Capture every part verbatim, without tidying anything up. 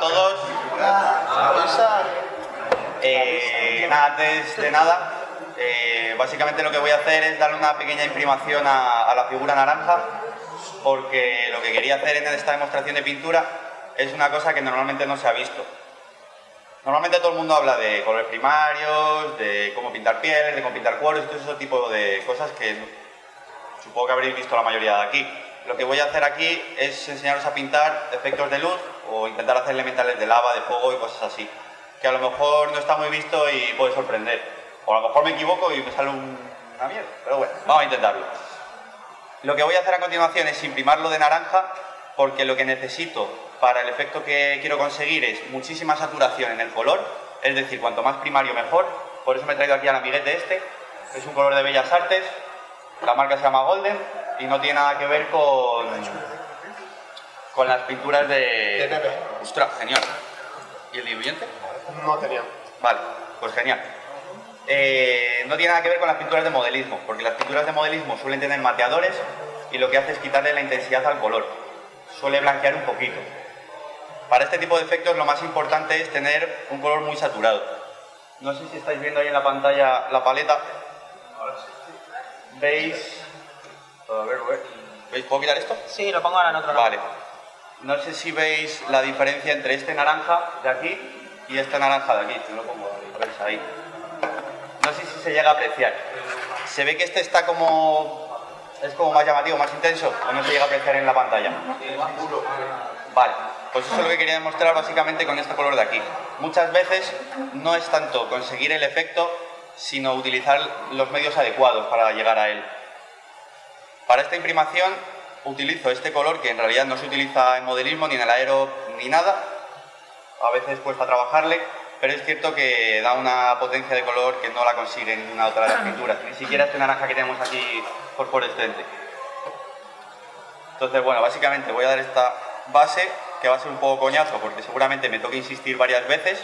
todos. Eh, nada, antes de nada, eh, básicamente lo que voy a hacer es darle una pequeña imprimación a, a la figura naranja, porque lo que quería hacer en esta demostración de pintura es una cosa que normalmente no se ha visto. Normalmente todo el mundo habla de colores primarios, de cómo pintar pieles, de cómo pintar cuadros y todo ese tipo de cosas que supongo que habréis visto la mayoría de aquí. Lo que voy a hacer aquí es enseñaros a pintar efectos de luz o intentar hacer elementales de lava, de fuego y cosas así, que a lo mejor no está muy visto y puede sorprender. O a lo mejor me equivoco y me sale un... una mierda, pero bueno, vamos a intentarlo. Lo que voy a hacer a continuación es imprimarlo de naranja, porque lo que necesito para el efecto que quiero conseguir es muchísima saturación en el color, es decir, cuanto más primario mejor. Por eso me he traído aquí al amiguete este, que es un color de Bellas Artes, la marca se llama Golden y no tiene nada que ver con, con las pinturas de... De Pepe. ¡Ostras, genial! ¿Y el diluyente? No tenía. Vale, pues genial. Eh, no tiene nada que ver con las pinturas de modelismo, porque las pinturas de modelismo suelen tener mateadores y lo que hace es quitarle la intensidad al color. Suele blanquear un poquito. Para este tipo de efectos lo más importante es tener un color muy saturado. No sé si estáis viendo ahí en la pantalla la paleta. ¿Veis? A ver, a ver. ¿Veis? ¿Puedo quitar esto? Sí, lo pongo ahora en otro lado. Vale. No sé si veis la diferencia entre este naranja de aquí y este naranja de aquí. Yo lo pongo ahí, ¿veis? Ahí. No sé si se llega a apreciar. Se ve que este está como... es como más llamativo, más intenso, o no se llega a apreciar en la pantalla. Vale, pues eso es lo que quería demostrar básicamente con este color de aquí. Muchas veces no es tanto conseguir el efecto, sino utilizar los medios adecuados para llegar a él. Para esta imprimación utilizo este color que en realidad no se utiliza en modelismo, ni en el aero, ni nada. A veces cuesta trabajarle, pero es cierto que da una potencia de color que no la consigue ninguna otra de las pinturas, ni siquiera este naranja que tenemos aquí fosforescente. Entonces, bueno, básicamente voy a dar esta base, que va a ser un poco coñazo, porque seguramente me toque insistir varias veces.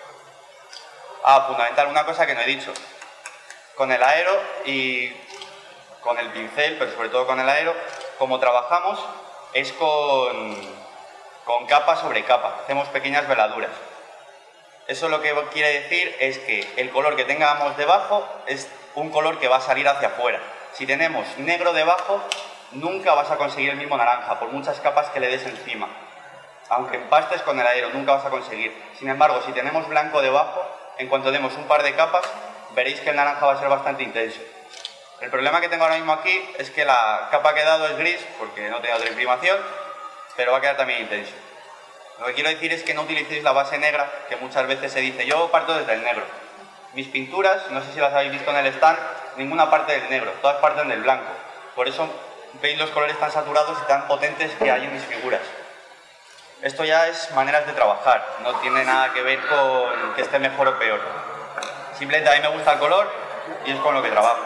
Ah, fundamental, una cosa que no he dicho. Con el aero y con el pincel, pero sobre todo con el aero, como trabajamos, es con, con capa sobre capa. Hacemos pequeñas veladuras. Eso lo que quiere decir es que el color que tengamos debajo es un color que va a salir hacia afuera. Si tenemos negro debajo, nunca vas a conseguir el mismo naranja, por muchas capas que le des encima. Aunque empastes con el aero, nunca vas a conseguir. Sin embargo, si tenemos blanco debajo, en cuanto demos un par de capas, veréis que el naranja va a ser bastante intenso. El problema que tengo ahora mismo aquí es que la capa que he dado es gris, porque no tengo otra imprimación, pero va a quedar también intenso. Lo que quiero decir es que no utilicéis la base negra, que muchas veces se dice, yo parto desde el negro. Mis pinturas, no sé si las habéis visto en el stand, ninguna parte del negro, todas parten del blanco. Por eso veis los colores tan saturados y tan potentes que hay en mis figuras. Esto ya es maneras de trabajar, no tiene nada que ver con que esté mejor o peor. Simplemente a mí me gusta el color y es con lo que trabajo.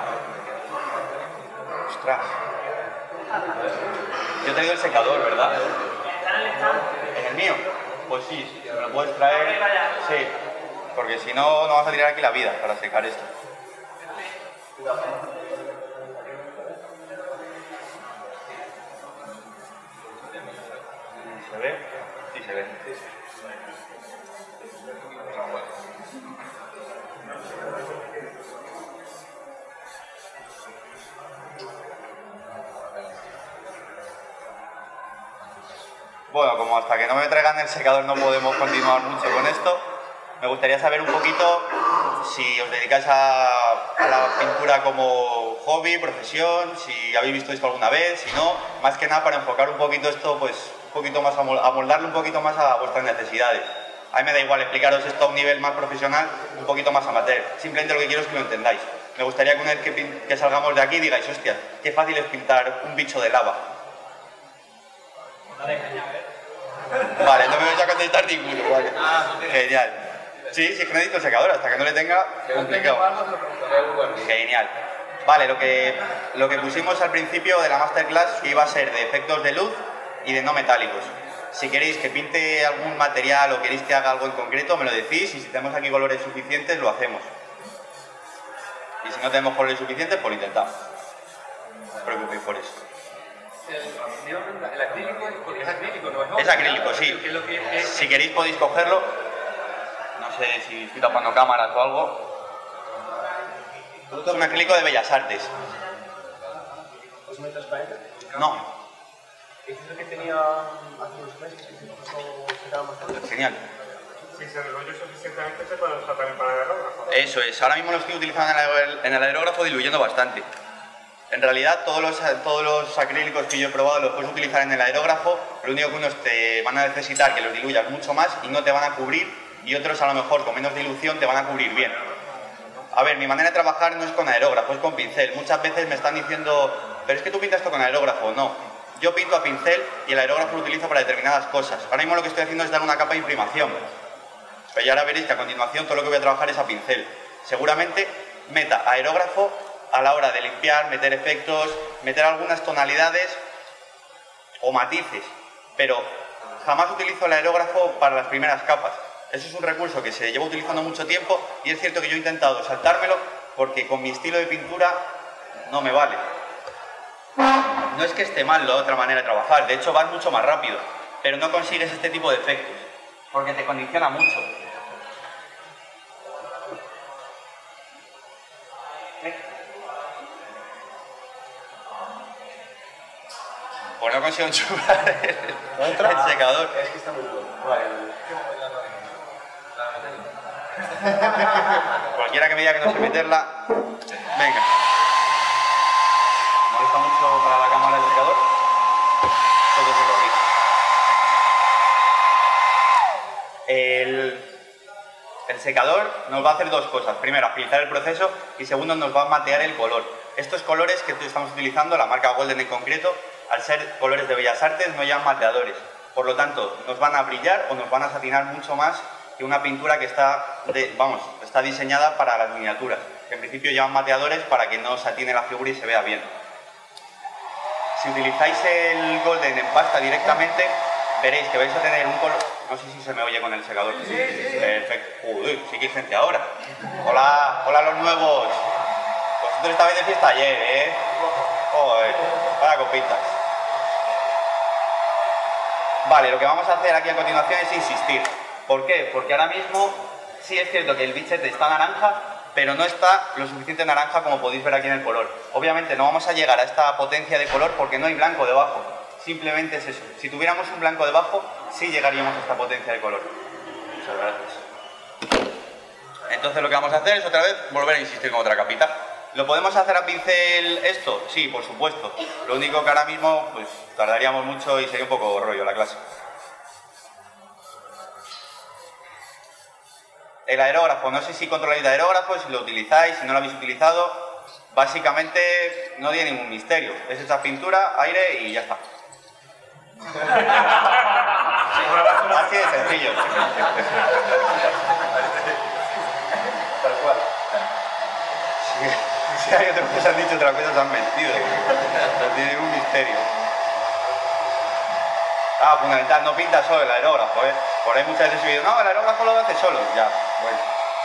Ostras. Yo he traído el secador, ¿verdad? ¿En el mío? Pues sí, si me lo puedes traer. Sí, porque si no, no vas a tirar aquí la vida para secar esto. ¿Se ve? Sí, se ve. Bueno, como hasta que no me traigan el secador no podemos continuar mucho con esto, me gustaría saber un poquito si os dedicáis a, a la pintura como hobby, profesión, si habéis visto esto alguna vez, si no, más que nada para enfocar un poquito esto, pues un poquito más, a moldarlo un poquito más a vuestras necesidades. A mí me da igual explicaros esto a un nivel más profesional, un poquito más amateur, simplemente lo que quiero es que lo entendáis. Me gustaría que una vez que, que salgamos de aquí digáis, hostia, qué fácil es pintar un bicho de lava. Vale, no me vais a contestar ninguno, vale. Genial. Sí, sí, es que necesito el secador, hasta que no le tenga, complicado. Genial. Vale, lo que, lo que pusimos al principio de la masterclass que iba a ser de efectos de luz y de no metálicos. Si queréis que pinte algún material o queréis que haga algo en concreto, me lo decís, y si tenemos aquí colores suficientes, lo hacemos. Y si no tenemos colores suficientes, pues lo intentamos. No os preocupéis por eso. El acrílico es acrílico, ¿no es óleo? Es acrílico, sí. ¿Qué es lo que es? Si queréis podéis cogerlo. No sé si estoy tapando cámaras o algo. Es un acrílico de Bellas Artes. ¿Es muy transparente? No. ¿Es lo que tenía hace unos meses que se puso se quedaba más fuerte? Genial. Si se enrolla suficientemente se puede usar también para el aerógrafo. Eso es. Ahora mismo lo estoy utilizando en el, en el aerógrafo diluyendo bastante. En realidad todos los, todos los acrílicos que yo he probado los puedes utilizar en el aerógrafo. Lo único que unos te van a necesitar que los diluyas mucho más y no te van a cubrir, y otros a lo mejor con menos dilución te van a cubrir bien. A ver, mi manera de trabajar no es con aerógrafo, es con pincel. Muchas veces me están diciendo, pero es que tú pintas esto con aerógrafo. No, yo pinto a pincel y el aerógrafo lo utilizo para determinadas cosas. Ahora mismo lo que estoy haciendo es dar una capa de imprimación. Pero ya ahora veréis que a continuación todo lo que voy a trabajar es a pincel. Seguramente meta aerógrafo a la hora de limpiar, meter efectos, meter algunas tonalidades o matices, pero jamás utilizo el aerógrafo para las primeras capas. Eso es un recurso que se lleva utilizando mucho tiempo y es cierto que yo he intentado saltármelo porque con mi estilo de pintura no me vale. No es que esté mal la otra manera de trabajar, de hecho vas mucho más rápido, pero no consigues este tipo de efectos porque te condiciona mucho. Pues no consigo enchufar el, el secador. Es que está muy bueno. Vale. Cualquiera que me diga que no sé meterla, venga. ¿Molesta mucho para la cámara el secador? Todo eso lo aquí. El, el secador nos va a hacer dos cosas. Primero, agilizar el proceso y segundo, nos va a matear el color. Estos colores que estamos utilizando, la marca Golden en concreto, al ser colores de Bellas Artes, no llevan mateadores. Por lo tanto, nos van a brillar o nos van a satinar mucho más que una pintura que está, de, vamos, está diseñada para las miniaturas, que en principio llevan mateadores para que no satine la figura y se vea bien. Si utilizáis el Golden en pasta directamente, veréis que vais a tener un color... No sé si se me oye con el secador. Sí, sí. Perfecto. Uy, sí que hay gente ahora. Hola, hola los nuevos. Vosotros estabais de fiesta ayer, ¿eh? Joder, para copitas. Vale, lo que vamos a hacer aquí a continuación es insistir. ¿Por qué? Porque ahora mismo sí es cierto que el bichete está naranja, pero no está lo suficiente naranja como podéis ver aquí en el color. Obviamente no vamos a llegar a esta potencia de color porque no hay blanco debajo. Simplemente es eso. Si tuviéramos un blanco debajo, sí llegaríamos a esta potencia de color. Muchas gracias. Entonces lo que vamos a hacer es otra vez volver a insistir con otra capita. ¿Lo podemos hacer a pincel esto? Sí, por supuesto. Lo único que ahora mismo pues tardaríamos mucho y sería un poco rollo la clase. El aerógrafo, no sé si controláis de aerógrafo, si lo utilizáis, si no lo habéis utilizado. Básicamente no tiene ningún misterio. Es esa pintura, aire y ya está. Así de sencillo. Tal cual. Si, si hay otros que se han dicho otras cosas, se han mentido. No tiene ningún misterio. Ah, fundamental, no pinta solo el aerógrafo, ¿eh? Por ahí muchas veces he oído, no, el aerógrafo lo hace solo. Ya, bueno.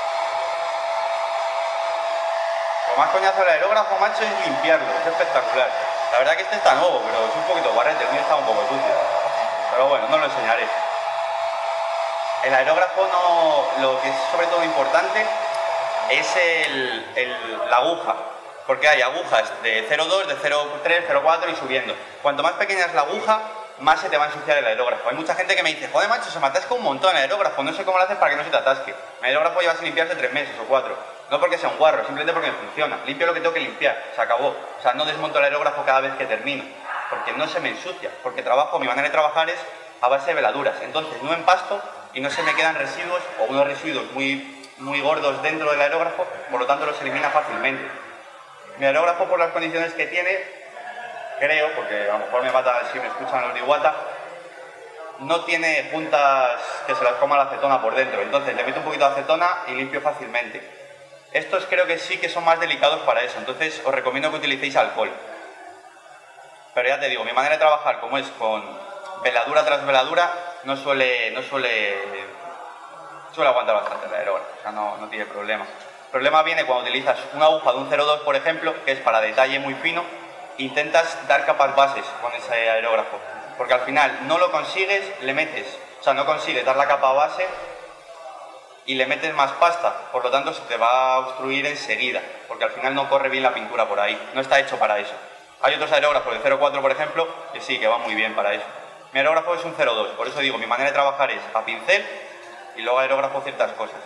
Lo más coñazo del aerógrafo, macho, es limpiarlo, es espectacular. La verdad que este está nuevo, pero es un poquito guarrete, el mío está un poco sucio. Pero bueno, no lo enseñaré. El aerógrafo, no, lo que es sobre todo importante es el, el, la aguja. Porque hay agujas de cero coma dos, de cero coma tres, cero coma cuatro y subiendo. Cuanto más pequeña es la aguja, más se te va a ensuciar el aerógrafo. Hay mucha gente que me dice, joder macho, se me atasca un montón el aerógrafo, no sé cómo lo haces para que no se te atasque. El aerógrafo lleva sin limpiarse tres meses o cuatro. No porque sea un guarro, simplemente porque me funciona. Limpio lo que tengo que limpiar, se acabó. O sea, no desmonto el aerógrafo cada vez que termino, porque no se me ensucia, porque trabajo, mi manera de trabajar es a base de veladuras. Entonces no empasto y no se me quedan residuos o unos residuos muy, muy gordos dentro del aerógrafo, por lo tanto los elimina fácilmente. Mi aerógrafo, por las condiciones que tiene, creo, porque a lo mejor me mata si me escuchan los de Iwata, no tiene puntas que se las coma la acetona por dentro. Entonces le meto un poquito de acetona y limpio fácilmente. Estos creo que sí que son más delicados para eso, entonces os recomiendo que utilicéis alcohol. Pero ya te digo, mi manera de trabajar, como es con veladura tras veladura, no suele, no suele, suele aguantar bastante la aerógrafo, o sea, no, no tiene problema. El problema viene cuando utilizas una aguja de un cero coma dos, por ejemplo, que es para detalle muy fino, intentas dar capas bases con ese aerógrafo, porque al final no lo consigues, le metes, o sea, no consigues dar la capa base y le metes más pasta, por lo tanto se te va a obstruir enseguida, porque al final no corre bien la pintura por ahí, no está hecho para eso. Hay otros aerógrafos de cero coma cuatro, por ejemplo, que sí, que van muy bien para eso. Mi aerógrafo es un cero coma dos, por eso digo, mi manera de trabajar es a pincel y luego aerógrafo ciertas cosas.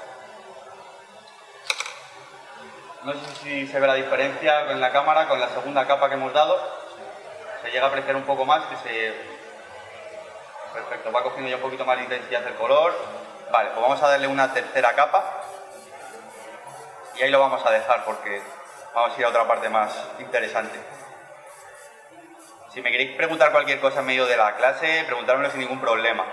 No sé si se ve la diferencia en la cámara con la segunda capa que hemos dado. Se llega a apreciar un poco más, que se... Perfecto, va cogiendo ya un poquito más de intensidad el color. Vale, pues vamos a darle una tercera capa. Y ahí lo vamos a dejar porque vamos a ir a otra parte más interesante. Si me queréis preguntar cualquier cosa en medio de la clase, preguntármelo sin ningún problema.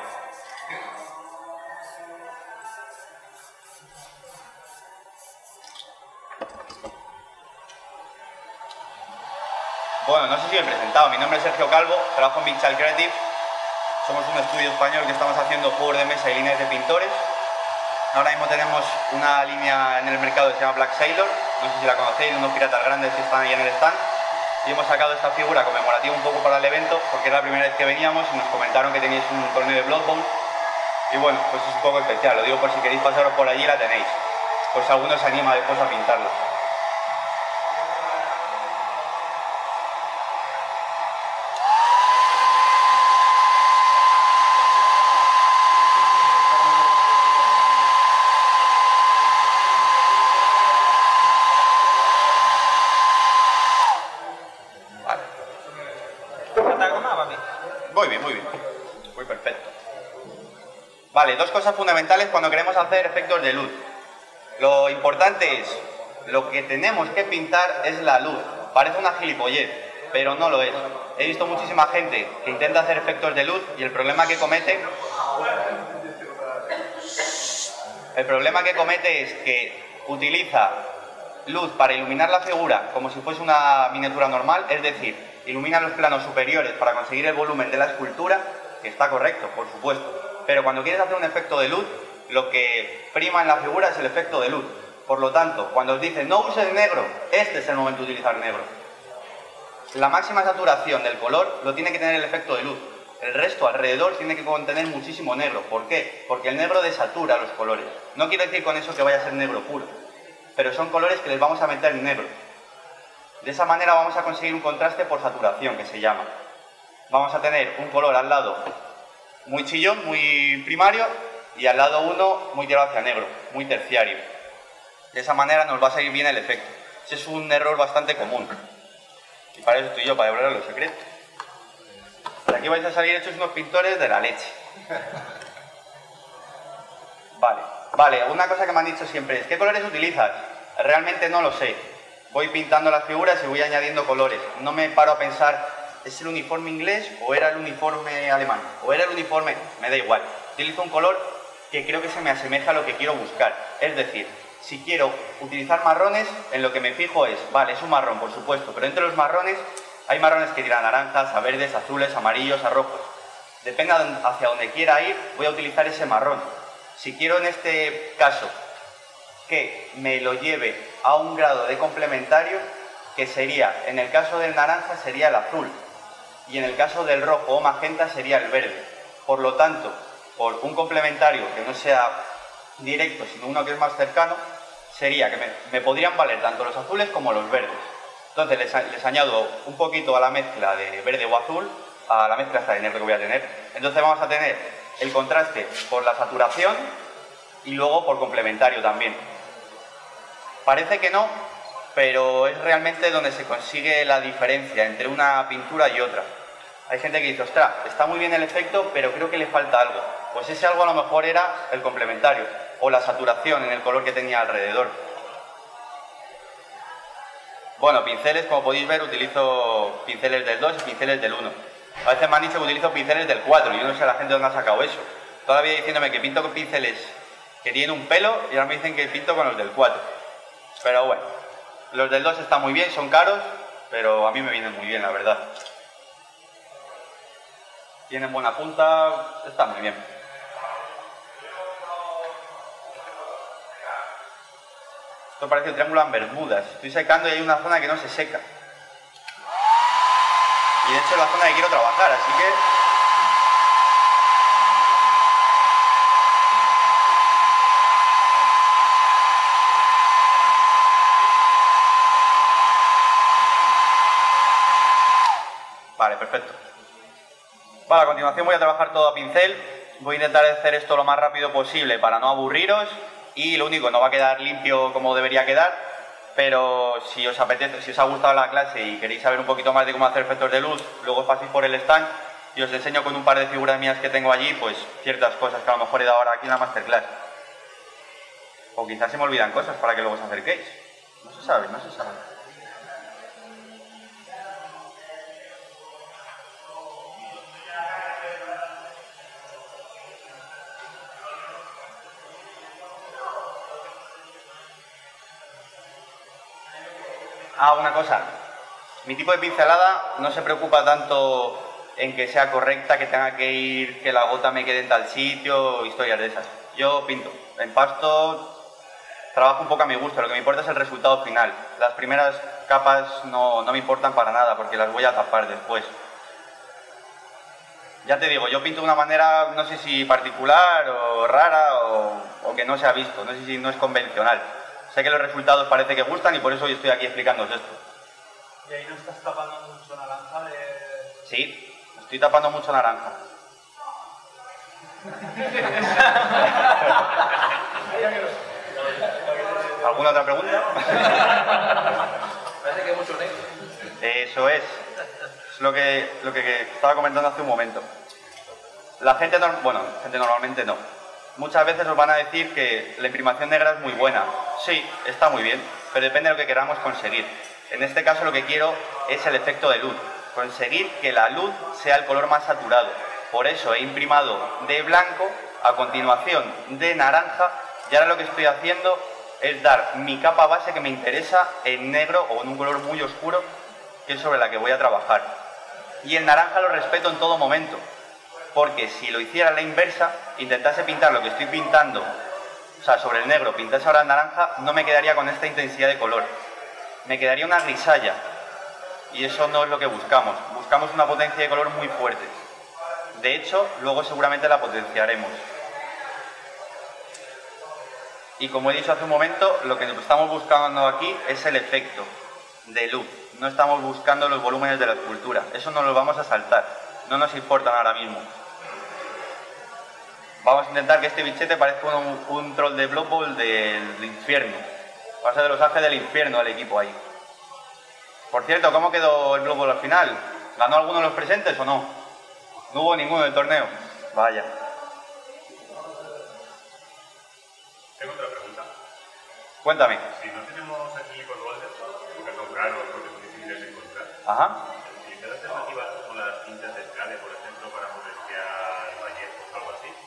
Bueno, no sé si me he presentado. Mi nombre es Sergio Calvo, trabajo en Big Child Creative. Somos un estudio español que estamos haciendo juegos de mesa y líneas de pintores. Ahora mismo tenemos una línea en el mercado que se llama Black Sailor. No sé si la conocéis, unos piratas grandes que están ahí en el stand. Y hemos sacado esta figura conmemorativa un poco para el evento, porque era la primera vez que veníamos y nos comentaron que teníais un torneo de Blood Bowl. Y bueno, pues es un poco especial, lo digo por si queréis pasaros por allí, la tenéis. Por si alguno se anima después a pintarla. Muy bien, muy bien. Muy perfecto. Vale, dos cosas fundamentales cuando queremos hacer efectos de luz. Lo importante es, lo que tenemos que pintar es la luz. Parece una gilipollez, pero no lo es. He visto muchísima gente que intenta hacer efectos de luz y el problema que comete... El problema que comete es que utiliza luz para iluminar la figura como si fuese una miniatura normal, es decir, ilumina los planos superiores para conseguir el volumen de la escultura, que está correcto, por supuesto. Pero cuando quieres hacer un efecto de luz, lo que prima en la figura es el efecto de luz. Por lo tanto, cuando os dicen no uses negro, este es el momento de utilizar negro. La máxima saturación del color lo tiene que tener el efecto de luz. El resto alrededor tiene que contener muchísimo negro. ¿Por qué? Porque el negro desatura los colores. No quiero decir con eso que vaya a ser negro puro, pero son colores que les vamos a meter negro. De esa manera vamos a conseguir un contraste por saturación, que se llama. Vamos a tener un color al lado muy chillón, muy primario, y al lado uno muy tirado hacia negro, muy terciario. De esa manera nos va a salir bien el efecto. Ese es un error bastante común. Y para eso estoy yo, para develar los secretos. De aquí vais a salir hechos unos pintores de la leche. Vale, vale, una cosa que me han dicho siempre es, ¿qué colores utilizas? Realmente no lo sé. Voy pintando las figuras y voy añadiendo colores. No me paro a pensar, ¿es el uniforme inglés o era el uniforme alemán? ¿O era el uniforme...? Me da igual. Utilizo un color que creo que se me asemeja a lo que quiero buscar. Es decir, si quiero utilizar marrones, en lo que me fijo es, vale, es un marrón, por supuesto, pero entre los marrones hay marrones que tiran a naranjas, a verdes, a azules, a amarillos, a rojos. Depende hacia donde quiera ir, voy a utilizar ese marrón. Si quiero en este caso que me lo lleve a un grado de complementario, que sería, en el caso del naranja sería el azul y en el caso del rojo o magenta sería el verde. Por lo tanto, por un complementario que no sea directo sino uno que es más cercano, sería que me, me podrían valer tanto los azules como los verdes. Entonces les, les añado un poquito a la mezcla de verde o azul, a la mezcla esta de negro que voy a tener. Entonces vamos a tener el contraste por la saturación y luego por complementario también. Parece que no, pero es realmente donde se consigue la diferencia entre una pintura y otra. Hay gente que dice, ostras, está muy bien el efecto, pero creo que le falta algo. Pues ese algo a lo mejor era el complementario, o la saturación en el color que tenía alrededor. Bueno, pinceles, como podéis ver, utilizo pinceles del dos y pinceles del uno. A veces me han dicho que utilizo pinceles del cuatro, y yo no sé a la gente dónde ha sacado eso. Todavía diciéndome que pinto con pinceles que tienen un pelo, y ahora me dicen que pinto con los del cuatro. Pero bueno, los del dos están muy bien, son caros, pero a mí me vienen muy bien, la verdad. Tienen buena punta, está muy bien. Esto parece un triángulo en Bermudas. Estoy secando y hay una zona que no se seca. Y de hecho es la zona que quiero trabajar, así que... Vale, perfecto. Vale, a continuación voy a trabajar todo a pincel. Voy a intentar hacer esto lo más rápido posible para no aburriros. Y lo único, no va a quedar limpio como debería quedar. Pero si os apetece, si os ha gustado la clase y queréis saber un poquito más de cómo hacer efectos de luz, luego os paséis por el stand y os enseño con un par de figuras mías que tengo allí, pues ciertas cosas que a lo mejor he dado ahora aquí en la masterclass. O quizás se me olvidan cosas para que luego os acerquéis. No se sabe, no se sabe. Ah, una cosa. Mi tipo de pincelada no se preocupa tanto en que sea correcta, que tenga que ir, que la gota me quede en tal sitio, historias de esas. Yo pinto. En pasto trabajo un poco a mi gusto, lo que me importa es el resultado final. Las primeras capas no, no me importan para nada, porque las voy a tapar después. Ya te digo, yo pinto de una manera, no sé si particular o rara o, o que no se ha visto, no sé si no es convencional. Sé que los resultados parece que gustan y por eso hoy estoy aquí explicándoos esto. ¿Y ahí no estás tapando mucho naranja de...? Sí, estoy tapando mucho naranja. ¿Alguna otra pregunta? Parece que hay mucho negro. Eso es. Es lo que, lo que estaba comentando hace un momento. La gente, no, bueno, gente normalmente no. Muchas veces os van a decir que la imprimación negra es muy buena. Sí, está muy bien, pero depende de lo que queramos conseguir. En este caso lo que quiero es el efecto de luz. Conseguir que la luz sea el color más saturado. Por eso he imprimado de blanco, a continuación de naranja, y ahora lo que estoy haciendo es dar mi capa base que me interesa en negro o en un color muy oscuro, que es sobre la que voy a trabajar. Y el naranja lo respeto en todo momento, porque si lo hiciera a la inversa, intentase pintar lo que estoy pintando, o sea, sobre el negro, pintase ahora el naranja, no me quedaría con esta intensidad de color. Me quedaría una grisalla, y eso no es lo que buscamos. Buscamos una potencia de color muy fuerte. De hecho, luego seguramente la potenciaremos. Y como he dicho hace un momento, lo que estamos buscando aquí es el efecto de luz. No estamos buscando los volúmenes de la escultura. Eso no lo vamos a saltar. No nos importan ahora mismo. Vamos a intentar que este bichete parezca un, un troll de Blood Bowl del infierno. Va a ser de los ángeles del infierno el equipo ahí. Por cierto, ¿cómo quedó el Blood Bowl al final? ¿Ganó alguno de los presentes o no? No hubo ninguno del torneo. Vaya. Tengo otra pregunta. Cuéntame. Si no tenemos acrílicos golden, porque son caros, porque son difíciles de encontrar, Ajá. ¿utilizar alternativas como las tintas de Scale, por ejemplo, para potenciar valletos o algo así?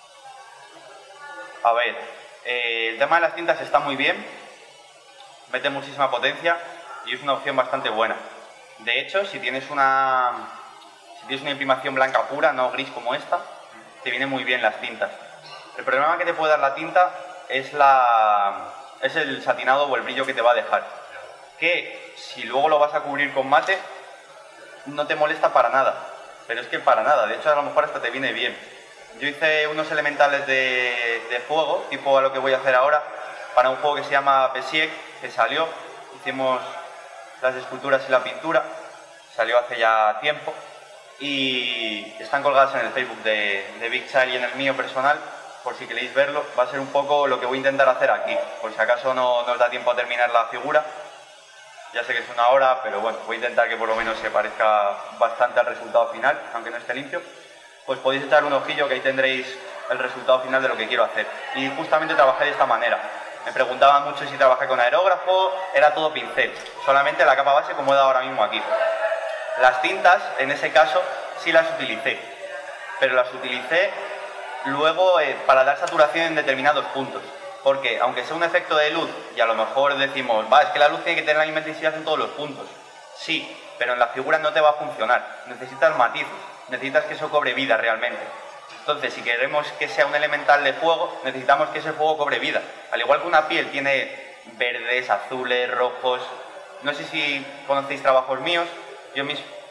A ver, eh, el tema de las tintas está muy bien, mete muchísima potencia y es una opción bastante buena. De hecho, si tienes una, si tienes una imprimación blanca pura, no gris como esta, te vienen muy bien las tintas. El problema que te puede dar la tinta es, la, es el satinado o el brillo que te va a dejar. Que si luego lo vas a cubrir con mate, no te molesta para nada. Pero es que para nada, de hecho a lo mejor hasta te viene bien. Yo hice unos elementales de, de fuego, tipo a lo que voy a hacer ahora, para un juego que se llama Pesiec, que salió. Hicimos las esculturas y la pintura, salió hace ya tiempo. Y están colgadas en el Facebook de, de Big Child y en el mío personal, por si queréis verlo. Va a ser un poco lo que voy a intentar hacer aquí, por si acaso no nos da tiempo a terminar la figura. Ya sé que es una hora, pero bueno, voy a intentar que por lo menos se parezca bastante al resultado final, aunque no esté limpio. Pues podéis echar un ojillo, que ahí tendréis el resultado final de lo que quiero hacer. Y justamente trabajé de esta manera. Me preguntaban mucho si trabajé con aerógrafo, era todo pincel, solamente la capa base como he dado ahora mismo aquí. Las tintas, en ese caso, sí las utilicé, pero las utilicé luego eh, para dar saturación en determinados puntos. Porque, aunque sea un efecto de luz, y a lo mejor decimos, va, es que la luz tiene que tener la misma intensidad en todos los puntos. Sí, pero en la figura no te va a funcionar. Necesitas matices, necesitas que eso cobre vida realmente. Entonces, si queremos que sea un elemental de fuego, necesitamos que ese fuego cobre vida. Al igual que una piel tiene verdes, azules, rojos... No sé si conocéis trabajos míos. Yo mis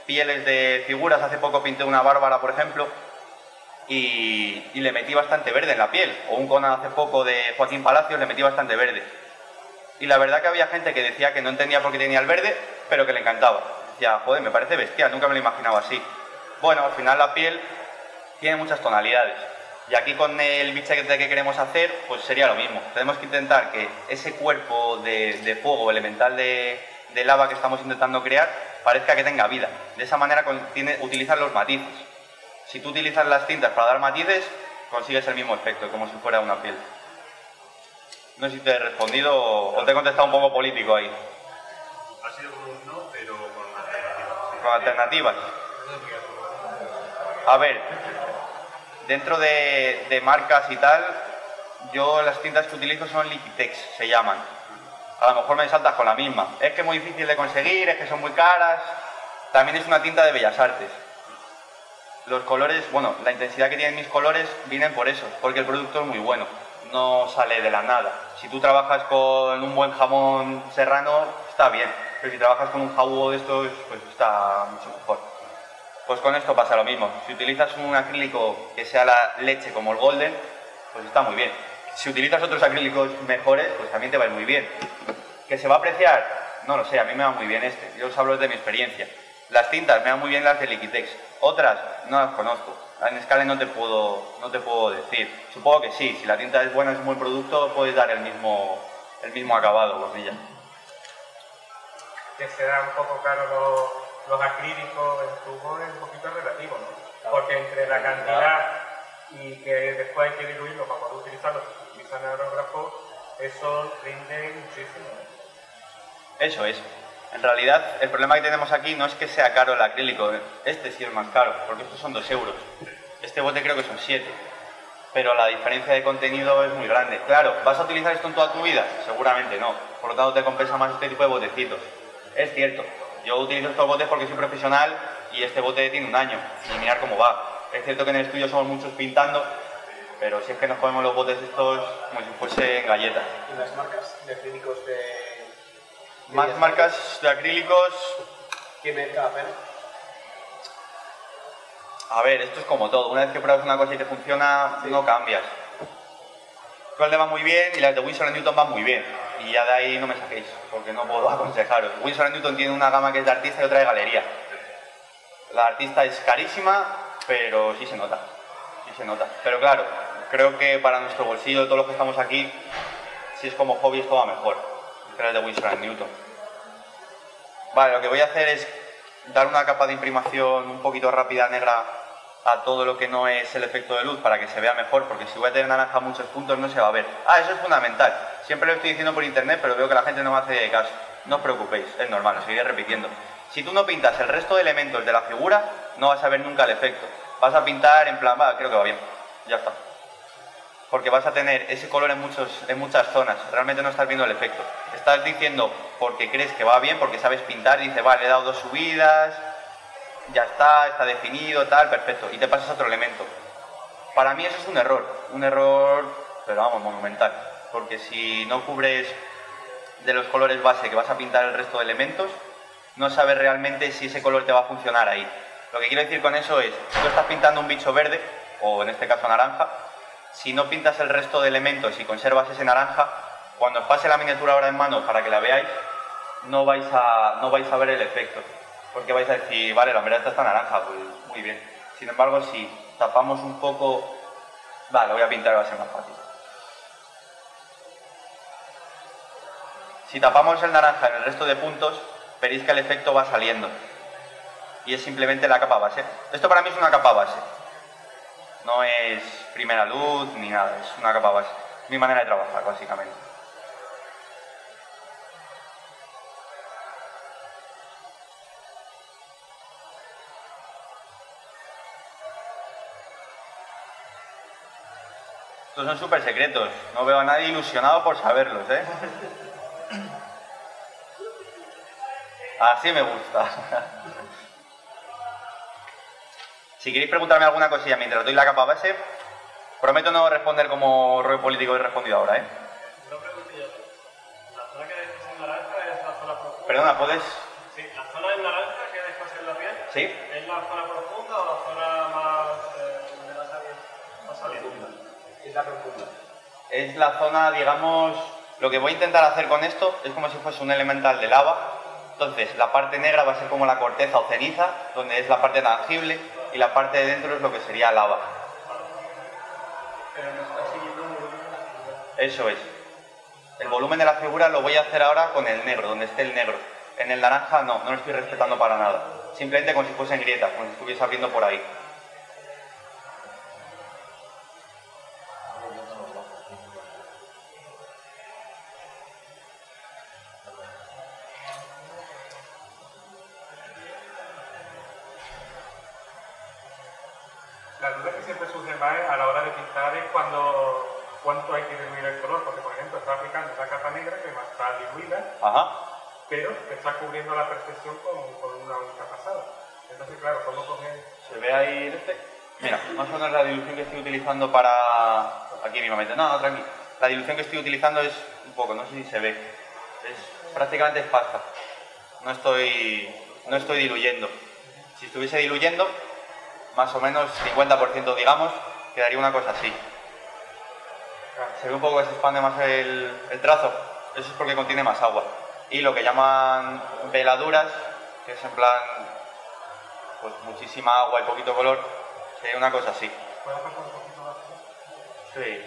pieles de figuras. Hace poco pinté una Bárbara, por ejemplo, y, y le metí bastante verde en la piel. O un Conan hace poco de Joaquín Palacios, le metí bastante verde. Y la verdad que había gente que decía que no entendía por qué tenía el verde, pero que le encantaba. Decía, joder, me parece bestial, nunca me lo imaginaba así. Bueno, al final la piel tiene muchas tonalidades. Y aquí con el bichete que queremos hacer, pues sería lo mismo. Tenemos que intentar que ese cuerpo de, de fuego elemental de, de lava que estamos intentando crear parezca que tenga vida. De esa manera tiene, utilizar los matices. Si tú utilizas las tintas para dar matices, consigues el mismo efecto, como si fuera una piel. No sé si te he respondido o te he contestado un poco político ahí. Ha sido como un no, pero con alternativas. Con alternativas. A ver, dentro de, de marcas y tal, yo las tintas que utilizo son Liquitex, se llaman. A lo mejor me saltas con la misma. Es que es muy difícil de conseguir, es que son muy caras. También es una tinta de Bellas Artes. Los colores, bueno, la intensidad que tienen mis colores vienen por eso, porque el producto es muy bueno, no sale de la nada. Si tú trabajas con un buen jamón serrano, está bien, pero si trabajas con un jabugo de estos, pues está mucho mejor. Pues con esto pasa lo mismo. Si utilizas un acrílico que sea la leche como el Golden, pues está muy bien. Si utilizas otros acrílicos mejores, pues también te va a ir muy bien. ¿Que se va a apreciar? No lo sé, a mí me va muy bien este. Yo os hablo de mi experiencia. Las tintas me van muy bien las de Liquitex. Otras no las conozco. En Scale no te puedo, no te puedo decir. Supongo que sí. Si la tinta es buena, es un buen producto, puedes dar el mismo, el mismo acabado con ella. Que será un poco caro los, los acrílicos en tubo, es un poquito relativo, ¿no? Porque entre la cantidad y que después hay que diluirlo para poder utilizarlo, si se utilizan aerógrafos, eso rinde muchísimo. Eso es. En realidad, el problema que tenemos aquí no es que sea caro el acrílico. Este sí es más caro, porque estos son dos euros. Este bote creo que son siete. Pero la diferencia de contenido es muy grande. Claro, ¿vas a utilizar esto en toda tu vida? Seguramente no. Por lo tanto, te compensa más este tipo de botecitos. Es cierto. Yo utilizo estos botes porque soy profesional y este bote tiene un año. Y mirar cómo va. Es cierto que en el estudio somos muchos pintando, pero si es que nos comemos los botes estos como si fuesen galletas. ¿Y las marcas de acrílicos de...? Más de marcas de acrílicos. ¿Qué merece la pena? A ver, esto es como todo. Una vez que pruebas una cosa y te funciona, sí, no cambias. Golden va muy bien y las de Winsor and Newton van muy bien. Y ya de ahí no me saquéis, porque no puedo aconsejaros. Winsor and Newton tiene una gama que es de artista y otra de galería. La artista es carísima, pero sí se nota. Sí se nota. Pero claro, creo que para nuestro bolsillo, de todos los que estamos aquí, si es como hobby, esto va mejor que las de Winsor and Newton. Vale, lo que voy a hacer es dar una capa de imprimación un poquito rápida negra a todo lo que no es el efecto de luz para que se vea mejor, porque si voy a tener naranja a muchos puntos no se va a ver. Ah, eso es fundamental. Siempre lo estoy diciendo por internet, pero veo que la gente no me hace caso. No os preocupéis, es normal, lo seguiré repitiendo. Si tú no pintas el resto de elementos de la figura, no vas a ver nunca el efecto. Vas a pintar en plan, va, creo que va bien. Ya está. Porque vas a tener ese color en, muchos, en muchas zonas. Realmente no estás viendo el efecto. Estás diciendo porque crees que va bien, porque sabes pintar, y dices, vale, le he dado dos subidas, ya está, está definido, tal, perfecto. Y te pasas a otro elemento. Para mí eso es un error. Un error, pero vamos, monumental. Porque si no cubres de los colores base que vas a pintar el resto de elementos, no sabes realmente si ese color te va a funcionar ahí. Lo que quiero decir con eso es, si tú estás pintando un bicho verde, o en este caso naranja, si no pintas el resto de elementos y conservas ese naranja, cuando os pase la miniatura ahora en mano para que la veáis, no vais a, no vais a ver el efecto. Porque vais a decir, vale, la verdad esta está naranja, pues muy bien. Sin embargo, si tapamos un poco... Vale, lo voy a pintar, va a ser más fácil. Si tapamos el naranja en el resto de puntos, veréis que el efecto va saliendo. Y es simplemente la capa base. Esto para mí es una capa base. No es primera luz ni nada, es una capa base. Es mi manera de trabajar, básicamente. Estos son súper secretos. No veo a nadie ilusionado por saberlos, ¿eh? Así me gusta. Si queréis preguntarme alguna cosilla mientras os doy la capa base, prometo no responder como rollo político he respondido ahora, ¿eh? Una preguntilla. ¿La zona que dejas en naranja es la zona profunda? Perdona, ¿puedes...? Sí, ¿la zona en naranja que dejas en la piel? ¿Sí? ¿Es la zona profunda o la zona más, eh, donde más sale, más sale? Es la profunda. Es la zona, digamos, lo que voy a intentar hacer con esto es como si fuese un elemental de lava. Entonces, la parte negra va a ser como la corteza o ceniza, donde es la parte tangible, y la parte de dentro es lo que sería lava. Pero no está siguiendo un volumen. Eso es. El volumen de la figura lo voy a hacer ahora con el negro, donde esté el negro. En el naranja no, no lo estoy respetando para nada. Simplemente como si fuesen grietas, como si estuviese abriendo por ahí. La duda que siempre surge más a la hora de pintar es cuando cuánto hay que diluir el color, porque por ejemplo está aplicando una capa negra que va a estar diluida, Ajá. pero que está cubriendo la perfección con, con una única pasada. Entonces, claro, ¿cómo coger? ¿Se ve ahí este? Mira, más o menos la dilución que estoy utilizando para... Aquí mismamente, no, no, tranqui. La dilución que estoy utilizando es un poco, no sé si se ve. Es prácticamente es pasta. No estoy, no estoy diluyendo. Si estuviese diluyendo, más o menos cincuenta por ciento digamos, quedaría una cosa así. Se ve un poco que se expande más el, el trazo, eso es porque contiene más agua. Y lo que llaman veladuras, que es en plan, pues muchísima agua y poquito color, sería una cosa así. ¿Puedo pasar un poquito más? Sí.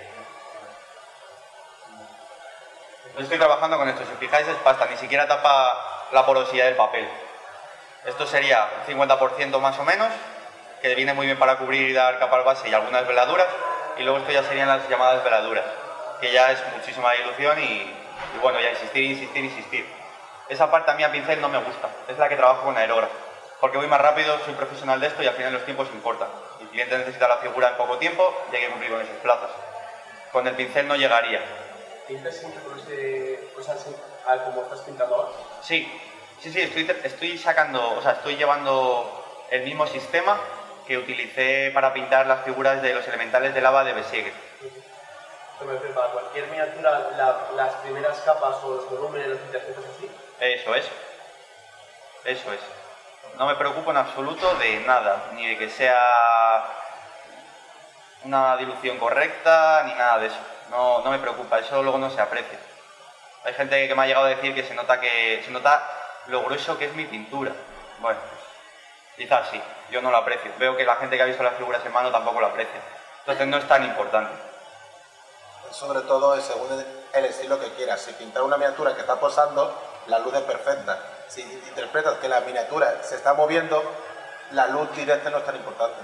Yo estoy trabajando con esto, si os fijáis es pasta, ni siquiera tapa la porosidad del papel. Esto sería un cincuenta por ciento más o menos, que viene muy bien para cubrir y dar capa al base y algunas veladuras, y luego esto ya serían las llamadas veladuras, que ya es muchísima dilución y, y bueno, ya insistir, insistir, insistir. Esa parte a mí a pincel no me gusta, es la que trabajo con aerógrafo, porque voy más rápido, soy profesional de esto y al final los tiempos importan. El cliente necesita la figura en poco tiempo y hay que cumplir con esos plazos. Con el pincel no llegaría. ¿Pintas siempre con ese, o sea, al como estás pintando ahora? Sí, sí, sí, estoy, estoy sacando, o sea, estoy llevando el mismo sistema que utilicé para pintar las figuras de los elementales de lava de Besiege. Para cualquier miniatura, la, las primeras capas o los volúmenes, los intercetos así. Eso es. Eso es. No me preocupo en absoluto de nada, ni de que sea una dilución correcta, ni nada de eso. No, no me preocupa, eso luego no se aprecia. Hay gente que me ha llegado a decir que se nota que se nota lo grueso que es mi pintura. Bueno, quizás sí, yo no lo aprecio. Veo que la gente que ha visto las figuras en mano tampoco lo aprecia. Entonces no es tan importante. Sobre todo es según el estilo que quieras. Si pintar una miniatura que está posando, la luz es perfecta. Si interpretas que la miniatura se está moviendo, la luz directa no es tan importante.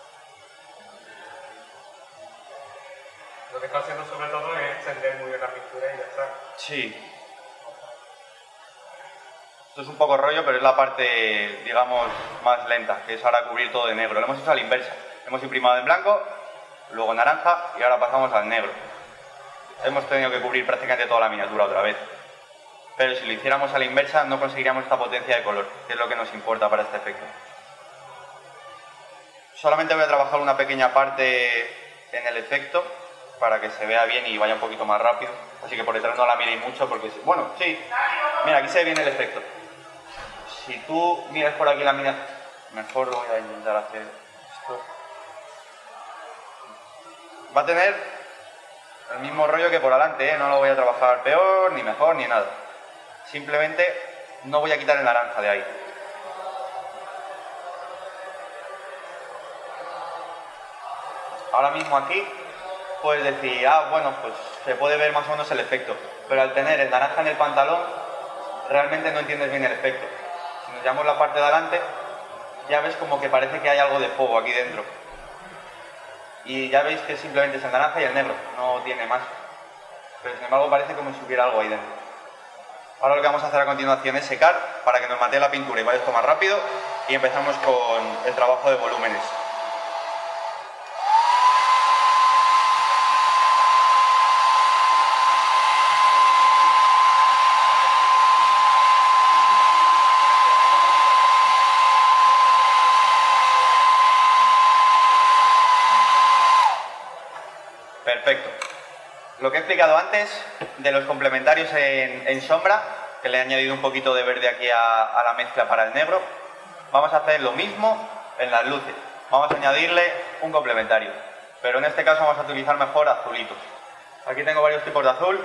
Lo que está haciendo sobre todo es extender muy bien la pintura y ya está. Sí. Esto es un poco rollo, pero es la parte, digamos, más lenta, que es ahora cubrir todo de negro. Lo hemos hecho a la inversa. Hemos imprimado en blanco, luego naranja y ahora pasamos al negro. Hemos tenido que cubrir prácticamente toda la miniatura otra vez. Pero si lo hiciéramos a la inversa no conseguiríamos esta potencia de color, que es lo que nos importa para este efecto. Solamente voy a trabajar una pequeña parte en el efecto para que se vea bien y vaya un poquito más rápido. Así que por detrás no la miréis mucho porque... Bueno, sí. Mira, aquí se ve bien el efecto. Si tú miras por aquí la miniatura... Mejor voy a intentar hacer esto. Va a tener el mismo rollo que por delante, ¿eh? No lo voy a trabajar peor, ni mejor, ni nada. Simplemente no voy a quitar el naranja de ahí. Ahora mismo aquí puedes decir, ah, bueno, pues se puede ver más o menos el efecto. Pero al tener el naranja en el pantalón, realmente no entiendes bien el efecto. Si nos llevamos la parte de adelante, ya ves como que parece que hay algo de fuego aquí dentro. Y ya veis que simplemente es el naranja y el negro, no tiene más. Pero sin embargo parece como si hubiera algo ahí dentro. Ahora lo que vamos a hacer a continuación es secar para que nos matee la pintura y vaya esto más rápido y empezamos con el trabajo de volúmenes. Perfecto. Lo que he explicado antes de los complementarios en, en sombra, que le he añadido un poquito de verde aquí a, a la mezcla para el negro, vamos a hacer lo mismo en las luces. Vamos a añadirle un complementario, pero en este caso vamos a utilizar mejor azulitos. Aquí tengo varios tipos de azul.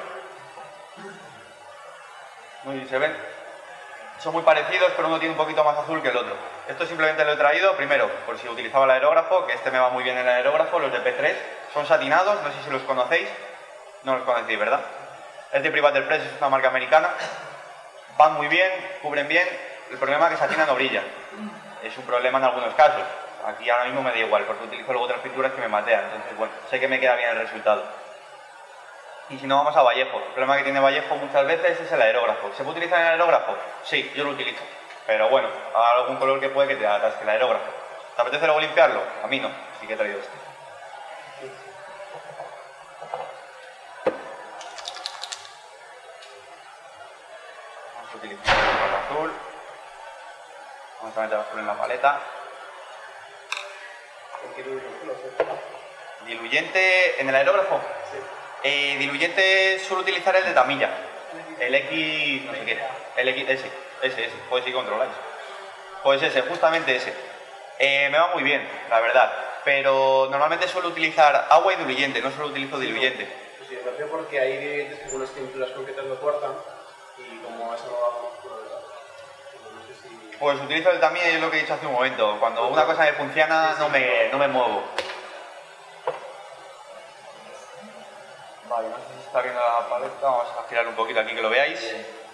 Muy bien, se ven. Son muy parecidos, pero uno tiene un poquito más azul que el otro. Esto simplemente lo he traído, primero, por si utilizaba el aerógrafo, que este me va muy bien en el aerógrafo, los de P tres. Son satinados, no sé si los conocéis. No los conocéis, ¿verdad? Es de Private Press, es una marca americana. Van muy bien, cubren bien. El problema es que satina no brilla. Es un problema en algunos casos. Aquí ahora mismo me da igual, porque utilizo luego otras pinturas que me matean. Entonces, bueno, sé que me queda bien el resultado. Y si no, vamos a Vallejo. El problema que tiene Vallejo muchas veces es el aerógrafo. ¿Se puede utilizar el aerógrafo? Sí, yo lo utilizo. Pero bueno, hay algún color que puede que te atasque el aerógrafo. ¿Te apetece luego limpiarlo? A mí no, así que he traído este. Vamos a utilizar el color azul. Vamos a meter azul en la paleta. Diluyente en el aerógrafo. Sí. Eh, diluyente suelo utilizar el de Tamiya, el X, no sé qué, el X, ese, ese, ese, pues si controláis. Pues ese, justamente ese. Eh, me va muy bien, la verdad, pero normalmente suelo utilizar agua y diluyente, no solo utilizo diluyente. Pues sí, me refiero porque hay diluyentes que con unas tinturas concretas lo cortan y como eso no va pues no sé si... Pues utilizo el Tamiya y es lo que he dicho hace un momento, cuando una cosa me funciona no me, no me muevo. Vale, no sé si se está viendo la paleta, vamos a girar un poquito aquí que lo veáis.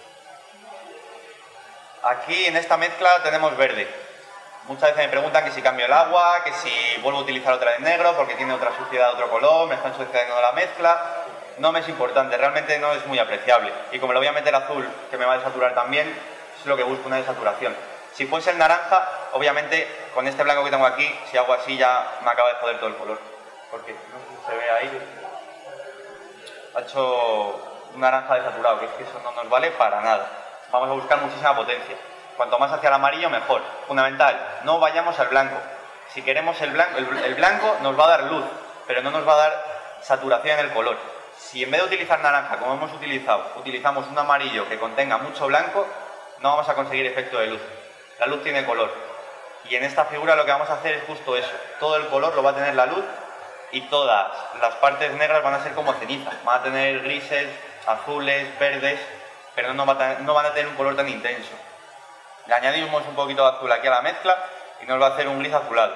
Aquí en esta mezcla tenemos verde. Muchas veces me preguntan que si cambio el agua, que si vuelvo a utilizar otra de negro porque tiene otra suciedad de otro color, me están sucediendo la mezcla. No me es importante, realmente no es muy apreciable. Y como le voy a meter azul, que me va a desaturar también, es lo que busco, una desaturación. Si fuese el naranja, obviamente con este blanco que tengo aquí, si hago así ya me acaba de joder todo el color. Porque no sé si se ve ahí. Ha hecho un naranja desaturado, que es que eso no nos vale para nada. Vamos a buscar muchísima potencia. Cuanto más hacia el amarillo, mejor. Fundamental, no vayamos al blanco. Si queremos el blanco, el, el blanco nos va a dar luz, pero no nos va a dar saturación en el color. Si en vez de utilizar naranja, como hemos utilizado, utilizamos un amarillo que contenga mucho blanco, no vamos a conseguir efecto de luz. La luz tiene color. Y en esta figura lo que vamos a hacer es justo eso. Todo el color lo va a tener la luz, y todas las partes negras van a ser como ceniza, van a tener grises, azules, verdes, pero no, va a tener, no van a tener un color tan intenso. Le añadimos un poquito de azul aquí a la mezcla y nos va a hacer un gris azulado.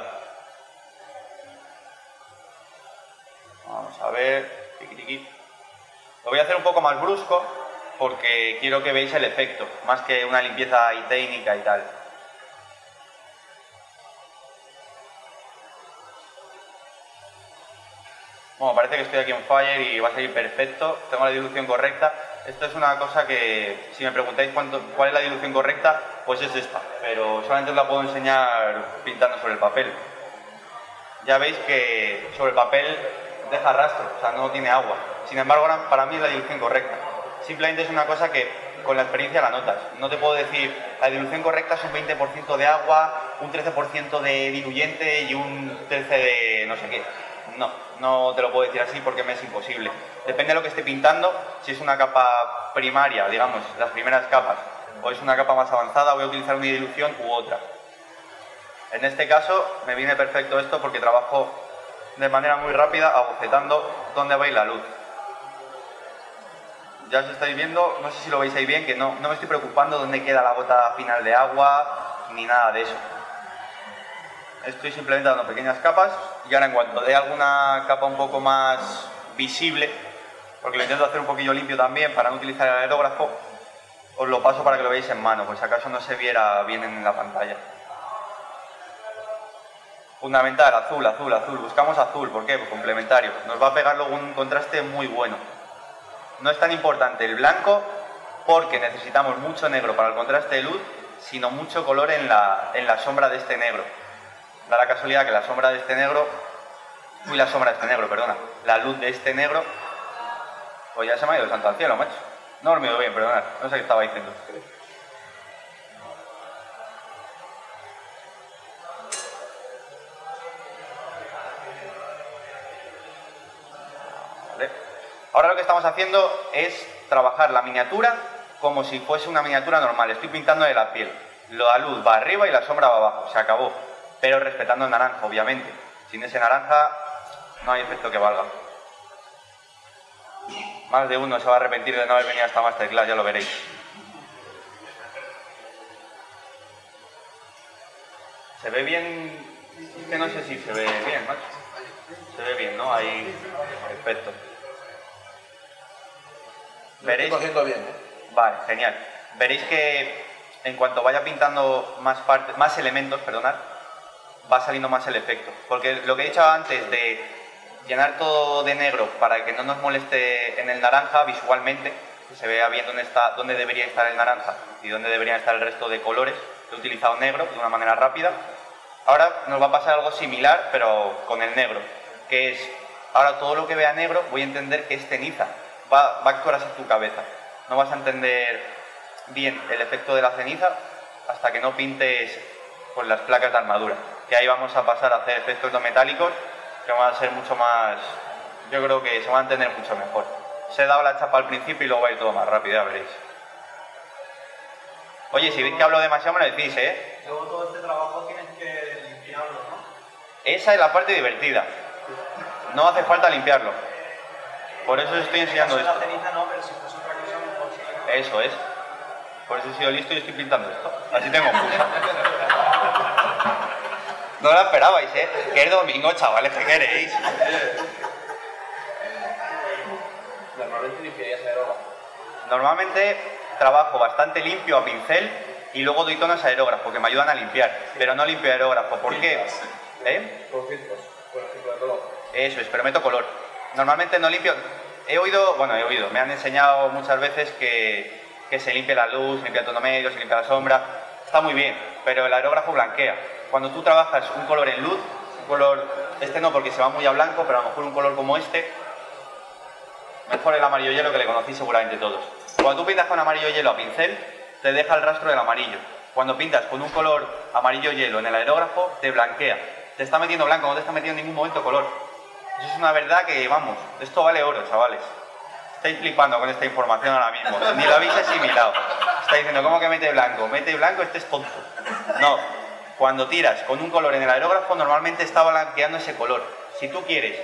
Vamos a ver, tiqui, tiqui. Lo voy a hacer un poco más brusco porque quiero que veáis el efecto, más que una limpieza y técnica y tal. Bueno, parece que estoy aquí en Fire y va a salir perfecto. Tengo la dilución correcta. Esto es una cosa que, si me preguntáis cuánto, cuál es la dilución correcta, pues es esta. Pero solamente os la puedo enseñar pintando sobre el papel. Ya veis que sobre el papel deja rastro, o sea, no tiene agua. Sin embargo, para mí es la dilución correcta. Simplemente es una cosa que con la experiencia la notas. No te puedo decir, la dilución correcta es un veinte por ciento de agua, un trece por ciento de diluyente y un trece por ciento de no sé qué. No, no te lo puedo decir así porque me es imposible. Depende de lo que esté pintando, si es una capa primaria, digamos, las primeras capas, o es una capa más avanzada, voy a utilizar una dilución u otra. En este caso me viene perfecto esto porque trabajo de manera muy rápida, abocetando dónde va a ir la luz. Ya os estáis viendo, no sé si lo veis ahí bien, que no, no me estoy preocupando dónde queda la gota final de agua, ni nada de eso. Estoy simplemente dando pequeñas capas y ahora en cuanto dé alguna capa un poco más visible, porque lo intento hacer un poquillo limpio también para no utilizar el aerógrafo, os lo paso para que lo veáis en mano, pues si acaso no se viera bien en la pantalla. Fundamental, azul, azul, azul. Buscamos azul, ¿por qué? Pues complementario. Nos va a pegar luego un contraste muy bueno. No es tan importante el blanco porque necesitamos mucho negro para el contraste de luz, sino mucho color en la, en la sombra de este negro. Da la casualidad que la sombra de este negro, uy, la sombra de este negro, perdona, la luz de este negro, pues ya se me ha ido el santo al cielo, macho. No he dormido bien, perdonad, no sé qué estaba diciendo. Vale. Ahora lo que estamos haciendo es trabajar la miniatura como si fuese una miniatura normal. Estoy pintando de la piel. La luz va arriba y la sombra va abajo, se acabó. Pero respetando el naranja, obviamente. Sin ese naranja no hay efecto que valga. Más de uno se va a arrepentir de no haber venido a esta masterclass, ya lo veréis. ¿Se ve bien? Es que no sé si se ve bien, macho. Se ve bien, ¿no? Ahí, perfecto. Lo estoy cogiendo bien, ¿eh? Vale, genial. Veréis que en cuanto vaya pintando más, partes, más elementos, perdonad, va saliendo más el efecto. Porque lo que he dicho antes de llenar todo de negro para que no nos moleste en el naranja visualmente, que se vea bien dónde, está, dónde debería estar el naranja y dónde deberían estar el resto de colores, he utilizado negro de una manera rápida. Ahora nos va a pasar algo similar, pero con el negro, que es, ahora todo lo que vea negro voy a entender que es ceniza, va, va a actuar así en tu cabeza. No vas a entender bien el efecto de la ceniza hasta que no pintes con las placas de armadura, que ahí vamos a pasar a hacer efectos no metálicos que van a ser mucho más, yo creo que se van a entender mucho mejor. Se he dado la chapa al principio y luego va a ir todo más rápido, ya veréis. Oye, si veis que hablo demasiado me lo decís, ¿eh? Luego todo este trabajo tienes que limpiarlo, ¿no? Esa es la parte divertida. No hace falta limpiarlo. Por eso os estoy enseñando esto. La ceniza no, pero si fuese otra cosa mejor sí. Eso es. Por eso he sido listo y estoy pintando esto. Así tengo excusa. No lo esperabais, ¿eh? Que es domingo, chavales, ¿qué queréis? Normalmente limpiarías aerógrafo. Normalmente trabajo bastante limpio a pincel y luego doy tonos a aerógrafo, que me ayudan a limpiar. Pero no limpio aerógrafo. ¿Por qué? ¿Eh? Con filtros, por ejemplo, de color. Eso es, pero meto color. Normalmente no limpio... He oído, bueno, he oído, me han enseñado muchas veces que, que se limpia la luz, se limpia el tono medio, se limpia la sombra. Está muy bien, pero el aerógrafo blanquea. Cuando tú trabajas un color en luz, un color... Este no, porque se va muy a blanco, pero a lo mejor un color como este, mejor el amarillo hielo, que le conocéis seguramente todos. Cuando tú pintas con amarillo hielo a pincel, te deja el rastro del amarillo. Cuando pintas con un color amarillo hielo en el aerógrafo, te blanquea. Te está metiendo blanco, no te está metiendo en ningún momento color. Eso es una verdad que, vamos, esto vale oro, chavales. Estáis flipando con esta información ahora mismo, ni lo habéis asimilado. Estáis diciendo, ¿cómo que mete blanco? Mete blanco, este es tonto. No, cuando tiras con un color en el aerógrafo, normalmente está blanqueando ese color. Si tú quieres...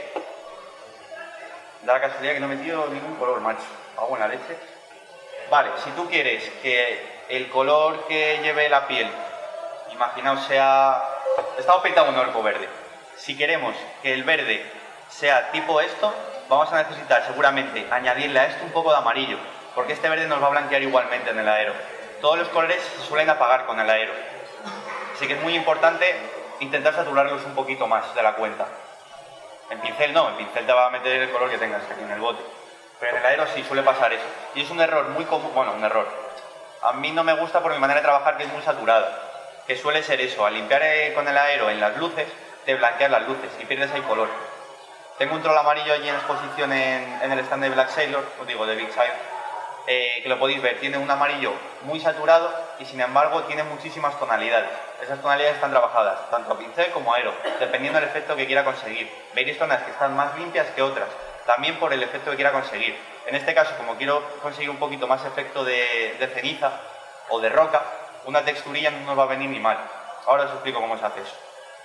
Da la casualidad que no he metido ningún color, macho. Hago en la leche. Vale, si tú quieres que el color que lleve la piel, imaginaos sea... Estamos pintando un orco verde. Si queremos que el verde sea tipo esto, vamos a necesitar seguramente añadirle a esto un poco de amarillo, porque este verde nos va a blanquear igualmente en el aero. Todos los colores se suelen apagar con el aero. Así que es muy importante intentar saturarlos un poquito más de la cuenta. En pincel no, en pincel te va a meter el color que tengas aquí en el bote. Pero en el aero sí suele pasar eso. Y es un error muy común, bueno, un error. A mí no me gusta por mi manera de trabajar, que es muy saturada. Que suele ser eso, al limpiar con el aero en las luces, te blanqueas las luces y pierdes ahí color. Tengo un troll amarillo allí en exposición en, en el stand de Black Sailor, os digo, de Big Side, eh, que lo podéis ver. Tiene un amarillo muy saturado y sin embargo tiene muchísimas tonalidades. Esas tonalidades están trabajadas, tanto a pincel como a aero, dependiendo del efecto que quiera conseguir. Veréis zonas que están más limpias que otras, también por el efecto que quiera conseguir. En este caso, como quiero conseguir un poquito más efecto de, de ceniza o de roca, una texturilla no nos va a venir ni mal. Ahora os explico cómo se hace eso.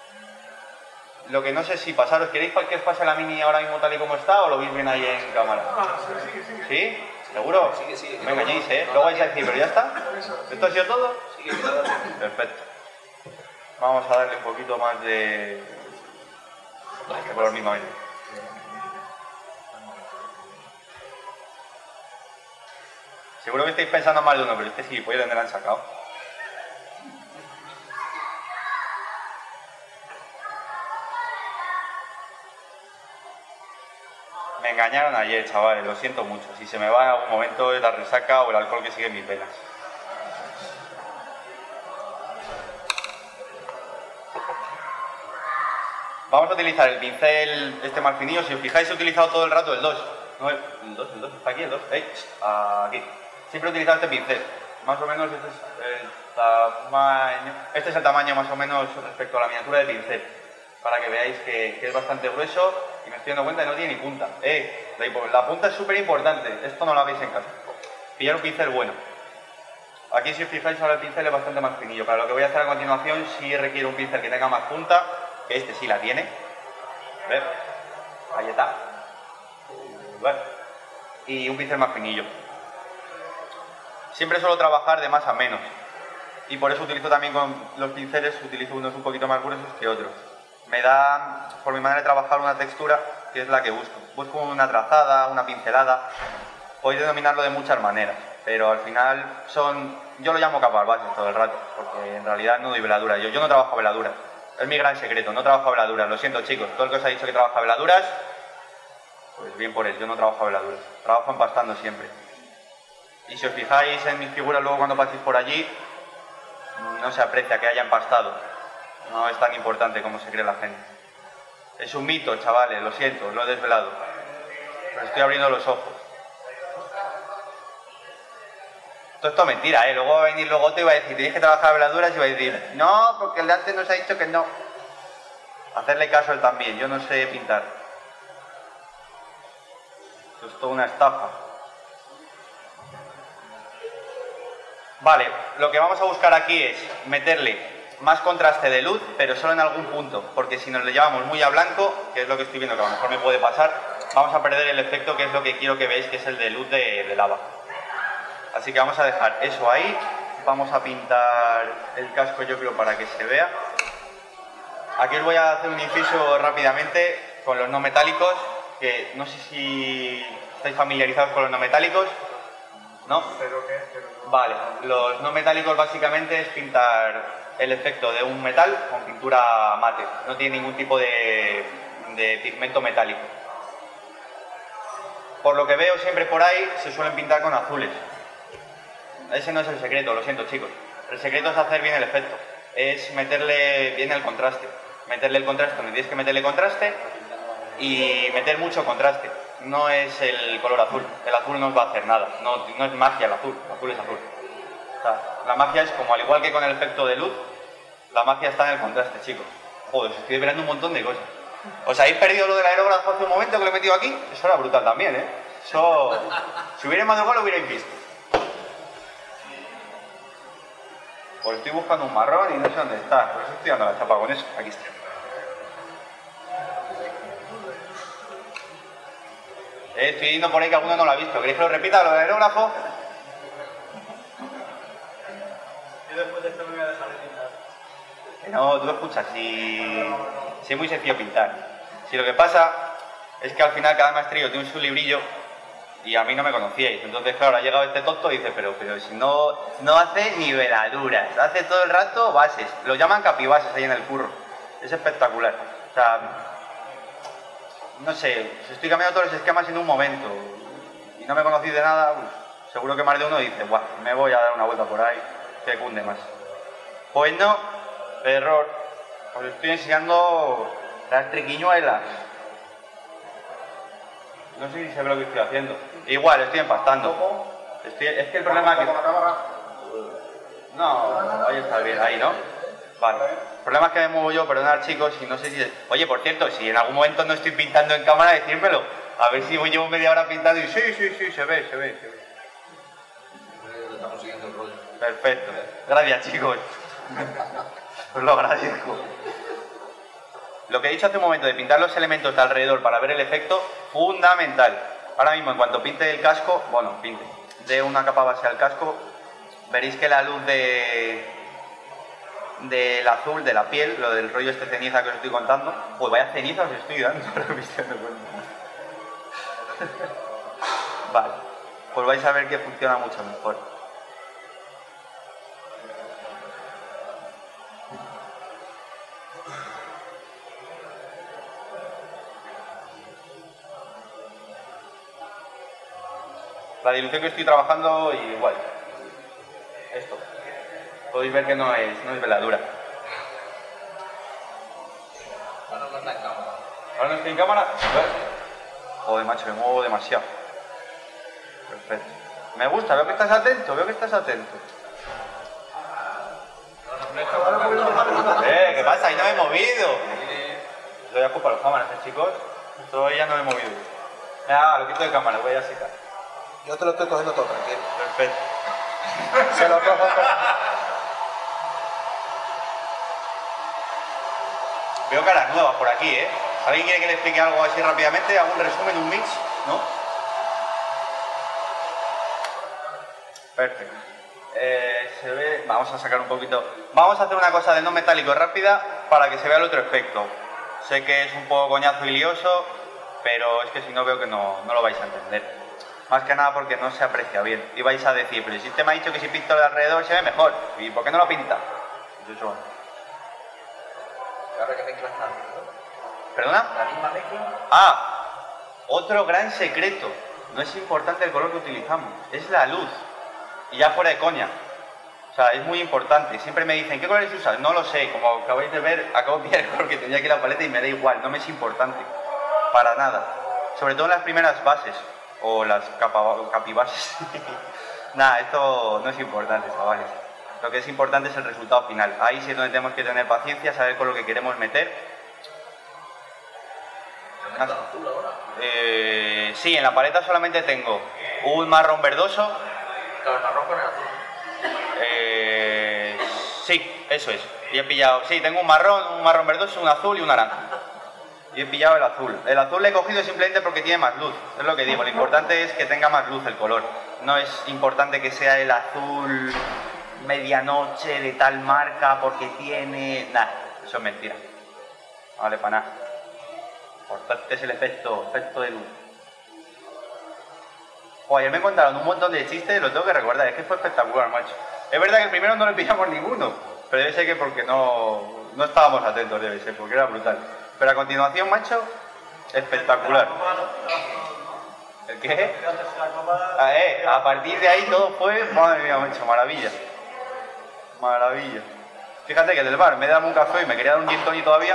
Lo que no sé si pasaros, ¿queréis que os pase la mini ahora mismo tal y como está o lo veis bien ahí en cámara? ¿Sí? ¿Seguro? Sí, que sí. No me engañéis, ¿eh? Luego vais a decir, ¿pero ya está? ¿Esto ha sido todo? Sí, que queda. Perfecto. Vamos a darle un poquito más de... de color mismamente. Seguro que estáis pensando más de uno, pero este sí, pues ¿de dónde lo han sacado? Me engañaron ayer, chavales, lo siento mucho. Si se me va en algún momento es la resaca o el alcohol que sigue en mis venas. Vamos a utilizar el pincel este más finillo. Si os fijáis, he utilizado todo el rato el dos. No, el dos, el dos, está aquí el dos. ¿Eh? Aquí. Siempre he utilizado este pincel. Más o menos este es el tamaño. Este es el tamaño más o menos respecto a la miniatura de pincel. Para que veáis que, que es bastante grueso y me estoy dando cuenta que no tiene ni punta. Eh, la punta es súper importante. Esto no lo hagáis en casa. Pillar un pincel bueno. Aquí si os fijáis ahora el pincel es bastante más finillo. Para lo que voy a hacer a continuación sí requiere un pincel que tenga más punta, que este sí la tiene. ¿Ves? Ahí está. ¿Ves? Y un pincel más finillo. Siempre suelo trabajar de más a menos. Y por eso utilizo también con los pinceles, utilizo unos un poquito más gruesos que otros. Me da, por mi manera de trabajar, una textura que es la que busco. Busco una trazada, una pincelada. Podéis denominarlo de muchas maneras, pero al final son... Yo lo llamo capas bases todo el rato, porque en realidad no doy veladuras. Yo, yo no trabajo veladuras. Es mi gran secreto, no trabajo veladuras. Lo siento, chicos. Todo el que os ha dicho que trabaja veladuras, pues bien por él, yo no trabajo veladuras. Trabajo empastando siempre. Y si os fijáis en mis figuras luego cuando paséis por allí, no se aprecia que haya empastado. No es tan importante como se cree la gente. Es un mito, chavales, lo siento, lo he desvelado. Pero estoy abriendo los ojos. Todo esto es mentira, ¿eh? Luego va a venir luego te iba a decir, tienes que trabajar veladuras y va a decir, no, porque el de antes nos ha dicho que no. Hacerle caso a él también, yo no sé pintar. Esto es toda una estafa. Vale, lo que vamos a buscar aquí es meterle más contraste de luz, pero solo en algún punto, porque si nos lo llevamos muy a blanco, que es lo que estoy viendo que a lo mejor me puede pasar, vamos a perder el efecto que es lo que quiero que veáis, que es el de luz de, de lava. Así que vamos a dejar eso ahí, vamos a pintar el casco yo creo para que se vea. Aquí os voy a hacer un inciso rápidamente con los no metálicos, que no sé si estáis familiarizados con los no metálicos, ¿no? Pero que, pero no. Vale, los no metálicos básicamente es pintar el efecto de un metal con pintura mate, no tiene ningún tipo de, de pigmento metálico. Por lo que veo siempre por ahí se suelen pintar con azules. Ese no es el secreto, lo siento chicos. El secreto es hacer bien el efecto, es meterle bien el contraste. Meterle el contraste donde tienes que meterle contraste y meter mucho contraste. No es el color azul, el azul no os va a hacer nada, no, no es magia el azul, el azul es azul. O sea, la magia es como al igual que con el efecto de luz, la magia está en el contraste, chicos. Joder, os estoy esperando un montón de cosas. ¿Os habéis perdido lo del aerógrafo hace un momento que lo he metido aquí? Eso era brutal también, ¿eh? Eso... Si hubierais madrugado lo hubierais visto. Pues estoy buscando un marrón y no sé dónde está, por eso estoy dando la chapa con eso. Aquí está. Eh, estoy yendo por ahí que alguno no lo ha visto. ¿Queréis que lo repita lo del aerógrafo? Yo después de esto me voy a dejar de pintar. Que no, tú escuchas, si... si es muy sencillo pintar. Si lo que pasa es que al final cada maestrillo tiene su librillo y a mí no me conocíais. Entonces, claro, ha llegado este tonto y dice, pero, pero si no, no hace ni veladuras, hace todo el rato bases. Lo llaman capibases ahí en el curro. Es espectacular. O sea, no sé, si estoy cambiando todos los esquemas en un momento y no me conocéis de nada, pues, seguro que más de uno dice, guau, me voy a dar una vuelta por ahí, que cunde más. Pues no, error. Os estoy enseñando las triquiñuelas. No sé si se ve lo que estoy haciendo. Igual, estoy empastando. Estoy, es que el problema es que... No, ahí está bien, ahí, ¿no? Vale. El problema es que me muevo yo, perdonad chicos, y no sé si... Oye, por cierto, si en algún momento no estoy pintando en cámara, decírmelo. A ver si voy llevo media hora pintando y sí, sí, sí, se ve, se ve, se ve. Estamos siguiendo el rollo. Perfecto. Gracias, chicos. Os lo agradezco. Lo que he dicho hace un momento de pintar los elementos de alrededor para ver el efecto, fundamental. Ahora mismo, en cuanto pinte el casco, bueno, pinte, dé una capa base al casco, veréis que la luz de del azul, de la piel, lo del rollo este ceniza que os estoy contando, pues vaya ceniza os estoy dando, ahora me estoy dando cuenta. Vale, pues vais a ver que funciona mucho mejor. La dilución que estoy trabajando igual. Esto. Podéis ver que no es, no es veladura. Ahora no está en cámara. Ahora no estoy en cámara. Joder, macho, me muevo demasiado. Perfecto. Me gusta, veo que estás atento, veo que estás atento. Eh, ¿qué pasa? Ahí no me he movido. Esto ya culpa a los cámaras, ¿eh, chicos? Todavía no me he movido. Ah, lo quito de cámara, voy a secar. Yo te lo estoy cogiendo todo, tranquilo. Perfecto. Se lo cojo con... Veo caras nuevas por aquí, ¿eh? ¿Alguien quiere que le explique algo así rápidamente? ¿Algún resumen, un mix? ¿No? Perfecto. Eh, se ve... Vamos a sacar un poquito... Vamos a hacer una cosa de no metálico rápida para que se vea el otro efecto. Sé que es un poco coñazo y lioso, pero es que si no veo que no, no lo vais a entender. Más que nada porque no se aprecia bien. Y vais a decir, pero el sistema ha dicho que si pinto de alrededor se ve mejor. ¿Y por qué no lo pinta? Pues eso... Ahora que mezclas tanto, ¿Perdona? la misma mezcla. Ah, otro gran secreto. No es importante el color que utilizamos, es la luz. Y ya fuera de coña. O sea, es muy importante. Siempre me dicen, ¿qué colores usas? No lo sé. Como acabáis de ver, acabo de pillar el color que tenía aquí en la paleta y me da igual. No me es importante. Para nada. Sobre todo en las primeras bases. O las capa, capibases. Nada, esto no es importante, chavales. Lo que es importante es el resultado final. Ahí sí es donde tenemos que tener paciencia, saber con lo que queremos meter. ¿Se mezcla azul ahora? Eh, sí, en la paleta solamente tengo un marrón verdoso. Claro, el marrón con el azul. Eh, sí, eso es. Y he pillado, sí, tengo un marrón, un marrón verdoso, un azul y un naranja. Y he pillado el azul. El azul le he cogido simplemente porque tiene más luz. Es lo que digo, lo importante es que tenga más luz el color. No es importante que sea el azul medianoche de tal marca porque tiene... Nada, eso es mentira. No vale para nada. Importante es el efecto, efecto de luz. Joder, ayer me contaron un montón de chistes, lo tengo que recordar, es que fue espectacular, macho. Es verdad que el primero no le pillamos ninguno, pero debe ser que porque no, no estábamos atentos, debe ser, porque era brutal. Pero a continuación, macho, espectacular. ¿El qué? Ah, eh, a partir de ahí todo fue, madre mía, macho, maravilla. Maravilla. Fíjate que del bar me he dado un café y me quería dar un gin tonic todavía.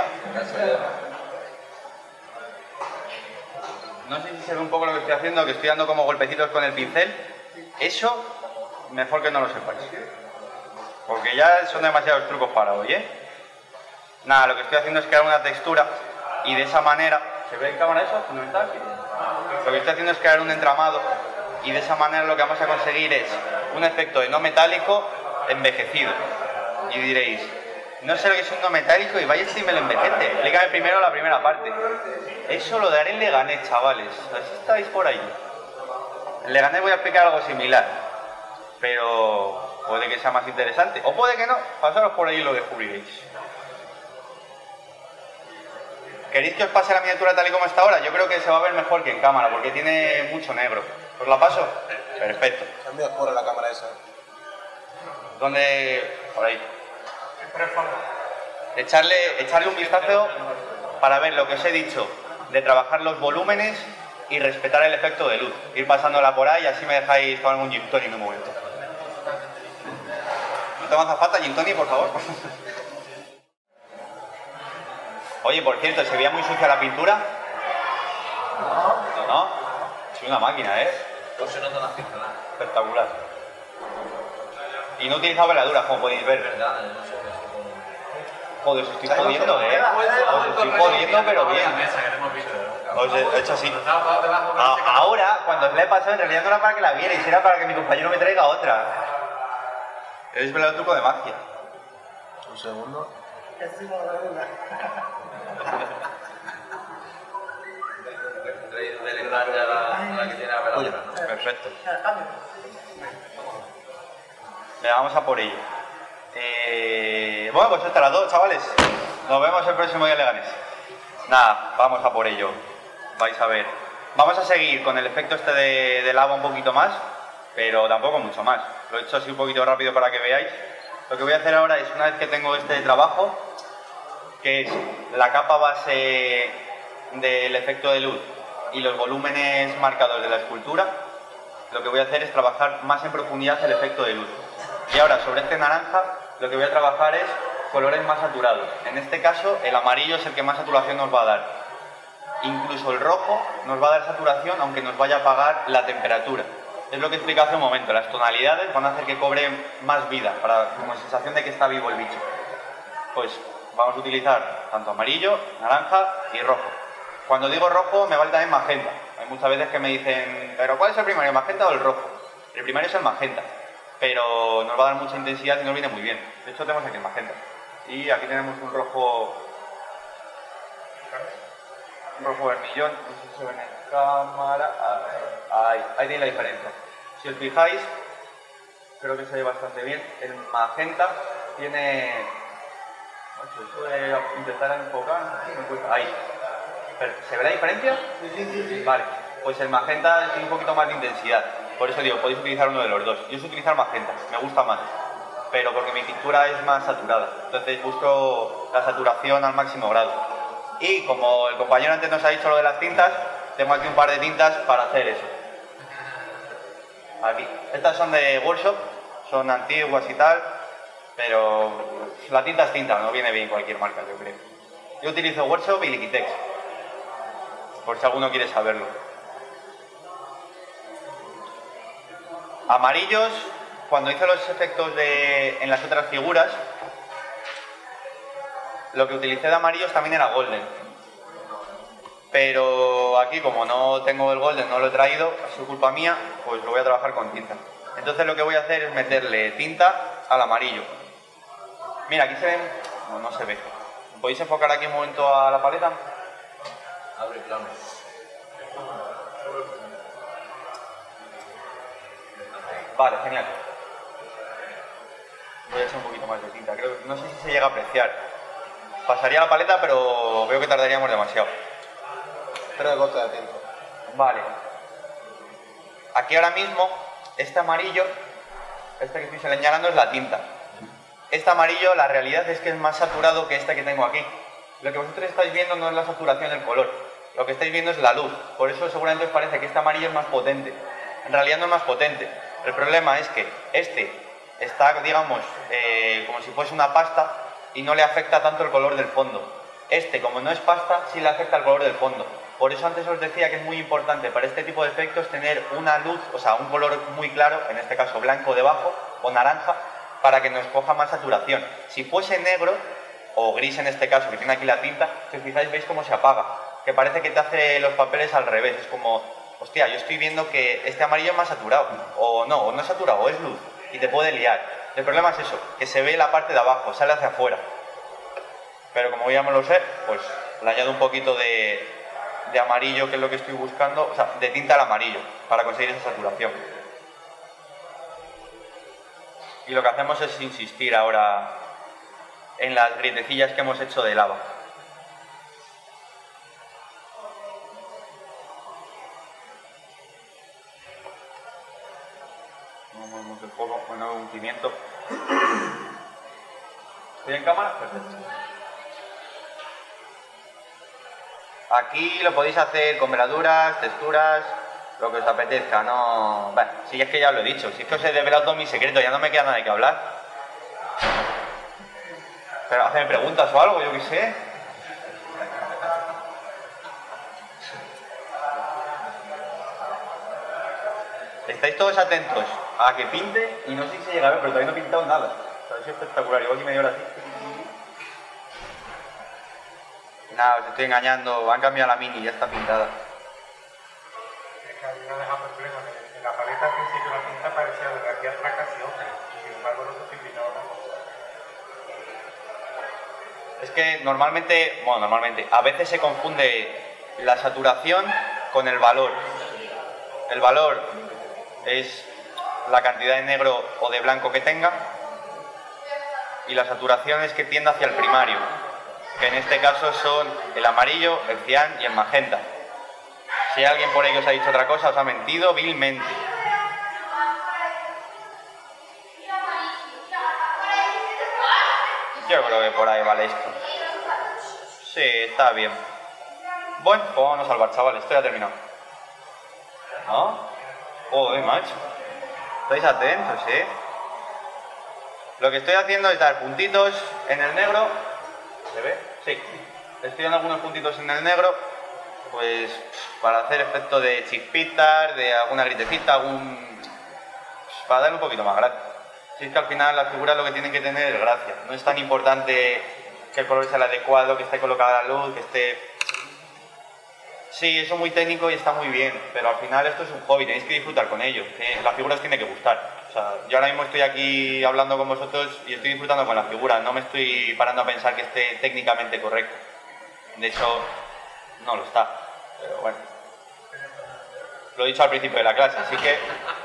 No sé si se ve un poco lo que estoy haciendo, que estoy dando como golpecitos con el pincel. Eso, mejor que no lo sepáis. Porque ya son demasiados trucos para hoy, ¿eh? Nada, lo que estoy haciendo es crear una textura y de esa manera... ¿Se ve en cámara eso? ¿Fundamental? Lo que estoy haciendo es crear un entramado y de esa manera lo que vamos a conseguir es un efecto de no metálico envejecido. Y diréis, no sé lo que es un no metálico y vaya si me lo envejece. Explícame primero la primera parte. Eso lo daré en Leganés, chavales. A ver si estáis por ahí. En Leganés voy a explicar algo similar. Pero puede que sea más interesante. O puede que no. Pasaros por ahí y lo descubriréis. ¿Queréis que os pase la miniatura tal y como está ahora? Yo creo que se va a ver mejor que en cámara porque tiene mucho negro. ¿Os la paso? Perfecto. Es muy oscura la cámara esa. ¿Dónde? Por ahí. Echarle, echarle un vistazo para ver lo que os he dicho de trabajar los volúmenes y respetar el efecto de luz. Ir pasándola por ahí y así me dejáis tomar un gin tonic en un momento. ¿No te hace falta gin tonic, por favor? Oye, por cierto, ¿se veía muy sucia la pintura? ¿No? ¿No? Es una máquina, ¿eh? No se notan las pinceladas. Espectacular. Y no he utilizado veladuras, como podéis ver. ¿Verdad? No sé qué es. Joder, os estoy jodiendo, ¿eh? Os estoy jodiendo, pero bien. Os he hecho así. A- Ahora, cuando os la he pasado, en realidad no era para que la vierais, era para que mi compañero me traiga otra. Es verdad el truco de magia. Un segundo. Dele grande a la, a la que tiene la veladora, ¿no? Perfecto. Venga, vamos a por ello. Eh, bueno, pues estas las dos, chavales. Nos vemos el próximo día en Leganés. Nada, vamos a por ello. Vais a ver. Vamos a seguir con el efecto este de, de lava un poquito más, pero tampoco mucho más. Lo he hecho así un poquito rápido para que veáis. Lo que voy a hacer ahora es, una vez que tengo este trabajo, que es la capa base del efecto de luz y los volúmenes marcados de la escultura, lo que voy a hacer es trabajar más en profundidad el efecto de luz. Y ahora, sobre este naranja, lo que voy a trabajar es colores más saturados. En este caso, el amarillo es el que más saturación nos va a dar. Incluso el rojo nos va a dar saturación, aunque nos vaya a apagar la temperatura. Es lo que expliqué hace un momento. Las tonalidades van a hacer que cobre más vida, para como sensación de que está vivo el bicho. Pues vamos a utilizar tanto amarillo, naranja y rojo. Cuando digo rojo, me vale también magenta. Hay muchas veces que me dicen, ¿pero cuál es el primario, el magenta o el rojo? El primario es el magenta. pero nos va a dar mucha intensidad y nos viene muy bien. De hecho tenemos aquí el magenta. Y aquí tenemos un rojo... Un rojo vermillón, no sé si se ve en cámara... Ahí, ahí tiene la diferencia. Si os fijáis, creo que se ve bastante bien. El magenta tiene... Eso de intentar enfocar... Ahí. ¿Se ve la diferencia? Sí, sí, sí, sí. Vale, pues el magenta tiene un poquito más de intensidad. Por eso digo, podéis utilizar uno de los dos. Yo uso utilizar magenta, me gusta más. Pero porque mi pintura es más saturada. Entonces busco la saturación al máximo grado. Y como el compañero antes nos ha dicho lo de las tintas, tengo aquí un par de tintas para hacer eso. Aquí. Estas son de workshop, son antiguas y tal, pero la tinta es tinta, no viene bien cualquier marca, yo creo. Yo utilizo workshop y Liquitex, por si alguno quiere saberlo. Amarillos, cuando hice los efectos de, en las otras figuras, lo que utilicé de amarillos también era golden. Pero aquí, como no tengo el golden, no lo he traído, es culpa mía, pues lo voy a trabajar con tinta. Entonces lo que voy a hacer es meterle tinta al amarillo. Mira, aquí se ven... No, no se ve. ¿Podéis enfocar aquí un momento a la paleta? Abre plano. Vale, genial. Voy a echar un poquito más de tinta. Creo, no sé si se llega a apreciar. Pasaría la paleta, pero veo que tardaríamos demasiado. Tres gotas de tinta. Vale. Aquí ahora mismo, este amarillo, este que estoy señalando es la tinta. Este amarillo, la realidad es que es más saturado que este que tengo aquí. Lo que vosotros estáis viendo no es la saturación del color. Lo que estáis viendo es la luz. Por eso seguramente os parece que este amarillo es más potente. En realidad no es más potente. El problema es que este está, digamos, eh, como si fuese una pasta y no le afecta tanto el color del fondo. Este, como no es pasta, sí le afecta el color del fondo. Por eso antes os decía que es muy importante para este tipo de efectos tener una luz, o sea, un color muy claro, en este caso blanco debajo o naranja, para que nos coja más saturación. Si fuese negro, o gris en este caso, que tiene aquí la tinta, si os fijáis veis cómo se apaga, que parece que te hace los papeles al revés. Es como, hostia, yo estoy viendo que este amarillo es más saturado, o no, o no es saturado, o es luz, y te puede liar. El problema es eso, que se ve la parte de abajo, sale hacia afuera. Pero como ya me lo sé, pues le añado un poquito de, de amarillo, que es lo que estoy buscando, o sea, de tinta al amarillo, para conseguir esa saturación. Y lo que hacemos es insistir ahora en las grietecillas que hemos hecho de lava. Movemos el fuego, bueno, un pimiento. ¿Estoy en cámara? Perfecto. Aquí lo podéis hacer con veladuras, texturas, lo que os apetezca, no... Bueno, si es que ya lo he dicho, si es que os he desvelado todo mi secreto, ya no me queda nada de qué hablar. Pero hacedme preguntas o algo, yo qué sé. Estáis todos atentos a que pinte y no sé si se llega a ver, pero todavía no he pintado nada. O sea, es espectacular, igual que media hora así. Nada, os estoy engañando, han cambiado la mini, ya está pintada. Es que a mí me ha dejado perplejo. En la paleta al principio la tinta parecía de aquí atrás casi otra, y sin embargo no se estoy pintando nada. Es que normalmente, bueno, normalmente, a veces se confunde la saturación con el valor. El valor es la cantidad de negro o de blanco que tenga, y la saturación es que tienda hacia el primario, que en este caso son el amarillo, el cian y el magenta. Si alguien por ahí que os ha dicho otra cosa, os ha mentido vilmente. Yo creo que por ahí vale esto. Sí, está bien. Bueno, pues vamos a salvar, chavales, esto ya ha terminado. ¿No? Joder, macho. Estáis atentos, ¿eh? Lo que estoy haciendo es dar puntitos en el negro. ¿Se ve? Sí. Estoy dando algunos puntitos en el negro, pues para hacer efecto de chispitas, de alguna gritecita, algún... para darle un poquito más gracia. Si es que al final las figuras lo que tienen que tener es gracia. No es tan importante que el color sea el adecuado, que esté colocada la luz, que esté... Sí, eso es muy técnico y está muy bien, pero al final esto es un hobby, tenéis que disfrutar con ello, que la figura os tiene que gustar. O sea, yo ahora mismo estoy aquí hablando con vosotros y estoy disfrutando con la figura, no me estoy parando a pensar que esté técnicamente correcto. De hecho, no lo está, pero bueno. Lo he dicho al principio de la clase, así que...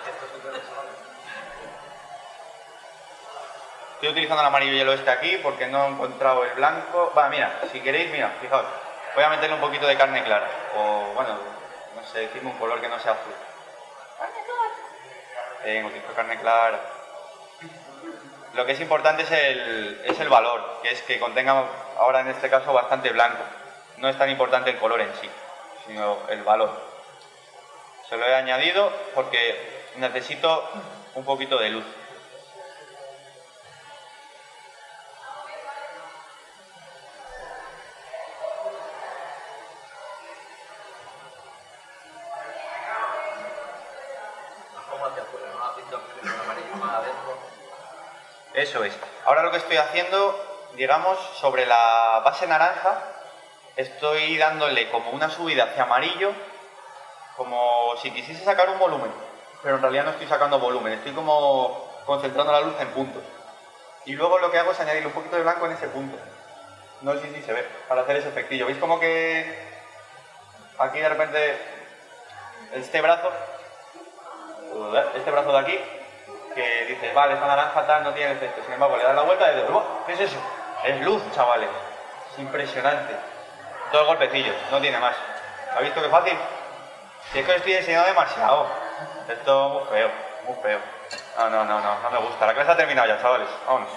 Estoy utilizando el amarillo y el oeste aquí porque no he encontrado el blanco. Va, mira, si queréis, mira, fijaos. Voy a meterle un poquito de carne clara. O, bueno, no sé, decirme un color que no sea azul. ¿Carne clara? Eh, utilizo carne clara. Lo que es importante es el, es el valor, que es que contenga, ahora en este caso, bastante blanco. No es tan importante el color en sí, sino el valor. Se lo he añadido porque necesito un poquito de luz. Eso es. Ahora lo que estoy haciendo, digamos, sobre la base naranja, estoy dándole como una subida hacia amarillo, como si quisiese sacar un volumen, pero en realidad no estoy sacando volumen, estoy como concentrando la luz en puntos. Y luego lo que hago es añadirle un poquito de blanco en ese punto. No sé si se ve, para hacer ese efectillo. ¿Veis como que aquí de repente este brazo, este brazo de aquí, que dices, vale, esta naranja tal no tiene efecto, sin embargo le das la vuelta y dices, ¿qué es eso? Es luz, chavales, es impresionante. Dos golpecillos, no tiene más. ¿Has visto qué fácil? Si es que lo estoy enseñando demasiado, esto es muy feo, muy feo. No, no, no, no, no me gusta. La clase ha terminado ya, chavales, vámonos.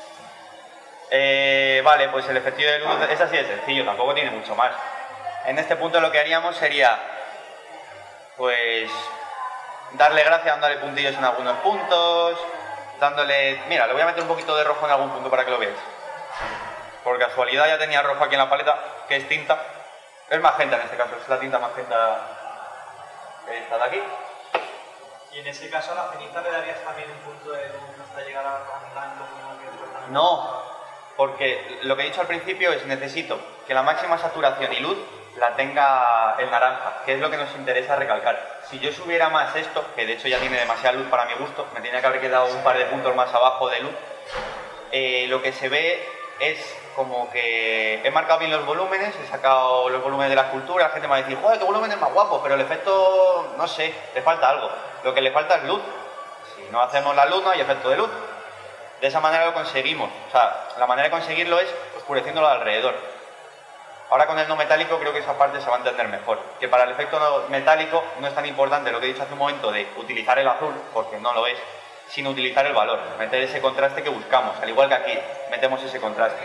Eh, vale, pues el efectillo de luz es así de sencillo, tampoco tiene mucho más. En este punto lo que haríamos sería, pues... darle gracia dándole puntillos en algunos puntos, dándole... Mira, le voy a meter un poquito de rojo en algún punto para que lo veáis. Por casualidad ya tenía rojo aquí en la paleta, que es tinta. Es magenta en este caso, es la tinta magenta que está de aquí. Y en ese caso a la ceniza le darías también un punto de luz hasta llegar a blanco como que... No, porque lo que he dicho al principio es necesito que la máxima saturación y luz la tenga el naranja, que es lo que nos interesa recalcar. Si yo subiera más esto, que de hecho ya tiene demasiada luz para mi gusto, me tenía que haber quedado un par de puntos más abajo de luz, eh, lo que se ve es como que he marcado bien los volúmenes, he sacado los volúmenes de la escultura, la gente me va a decir, joder, qué volumen es más guapo, pero el efecto, no sé, le falta algo. Lo que le falta es luz. Si no hacemos la luz, no hay efecto de luz. De esa manera lo conseguimos. O sea, la manera de conseguirlo es oscureciéndolo alrededor. Ahora con el no metálico creo que esa parte se va a entender mejor. Que para el efecto no metálico no es tan importante lo que he dicho hace un momento de utilizar el azul, porque no lo es, sino utilizar el valor, meter ese contraste que buscamos, al igual que aquí, metemos ese contraste.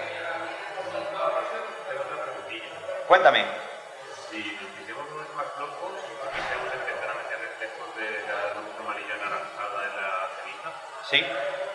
Cuéntame. Si nos fijemos unos más flojos, podemos empezar a meter reflejos de la luz amarilla anaranjada en la ceniza. Sí.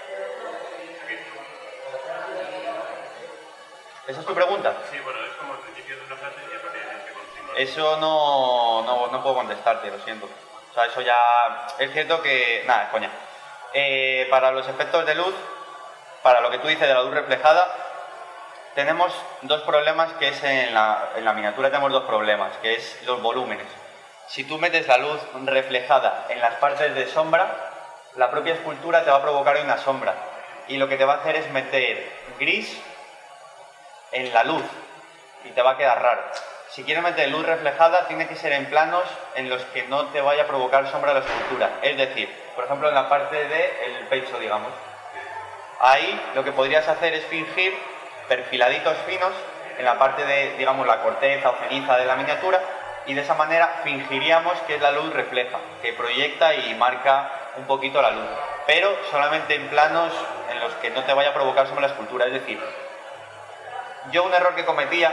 ¿Esa es tu pregunta? Sí, bueno, es como el principio de una clase y a partir de ahí se continúa. Eso no, no, no puedo contestarte, lo siento. O sea, eso ya... Es cierto que... Nada, coña. Eh, para los efectos de luz, para lo que tú dices de la luz reflejada, tenemos dos problemas, que es en la, en la miniatura tenemos dos problemas, que es los volúmenes. Si tú metes la luz reflejada en las partes de sombra, la propia escultura te va a provocar una sombra. Y lo que te va a hacer es meter gris en la luz y te va a quedar raro. Si quieres meter luz reflejada, tiene que ser en planos en los que no te vaya a provocar sombra la escultura. Es decir, por ejemplo, en la parte del pecho, digamos. Ahí lo que podrías hacer es fingir perfiladitos finos en la parte de, digamos, la corteza o ceniza de la miniatura, y de esa manera fingiríamos que es la luz refleja, que proyecta y marca un poquito la luz. Pero solamente en planos en los que no te vaya a provocar sombra la escultura. Es decir, yo un error que cometía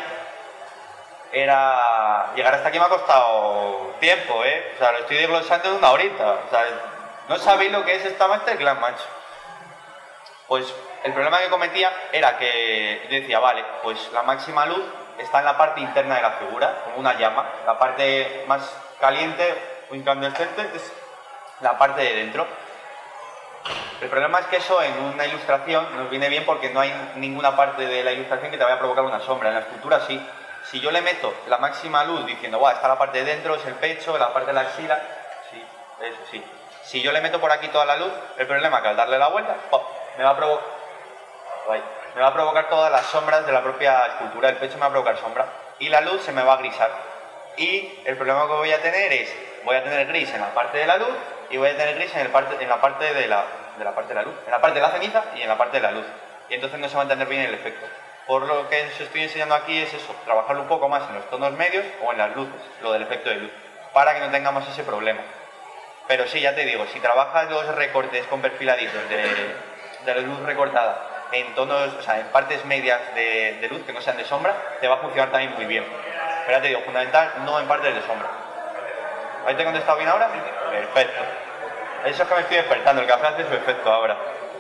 era... Llegar hasta aquí me ha costado tiempo, ¿eh? O sea, lo estoy desglosando en una horita. O sea, no sabéis lo que es esta masterclass, macho. Pues el problema que cometía era que yo decía, vale, pues la máxima luz está en la parte interna de la figura, como una llama. La parte más caliente o incandescente es la parte de dentro. El problema es que eso en una ilustración nos viene bien porque no hay ninguna parte de la ilustración que te vaya a provocar una sombra. En la escultura sí. Si yo le meto la máxima luz diciendo, guau, está la parte de dentro, es el pecho, la parte de la axila, sí, eso sí. Si yo le meto por aquí toda la luz, el problema es que al darle la vuelta, ¡pop!, me va a provocar, me va a provocar todas las sombras de la propia escultura. El pecho me va a provocar sombra y la luz se me va a grisar. Y el problema que voy a tener es, voy a tener gris en la parte de la luz y voy a tener gris en, el parte, en la parte de la, de la parte de la luz, en la parte de la ceniza y en la parte de la luz. Y entonces no se va a entender bien el efecto. Por lo que os estoy enseñando aquí es eso, trabajarlo un poco más en los tonos medios o en las luces, lo del efecto de luz, para que no tengamos ese problema. Pero sí, ya te digo, si trabajas los recortes con perfiladitos de, de la luz recortada en tonos, o sea, en partes medias de, de luz que no sean de sombra, te va a funcionar también muy bien. Pero ya te digo, fundamental, no en partes de sombra. ¿Ahí te he contestado bien ahora? Perfecto. Eso es que me estoy despertando, el café hace su efecto ahora.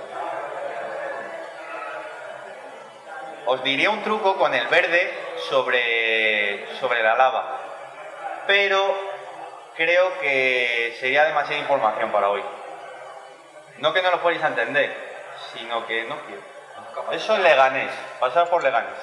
Os diría un truco con el verde sobre, sobre la lava, pero creo que sería demasiada información para hoy. No que no lo podéis entender, sino que no quiero. Eso es Leganés, pasar por Leganés.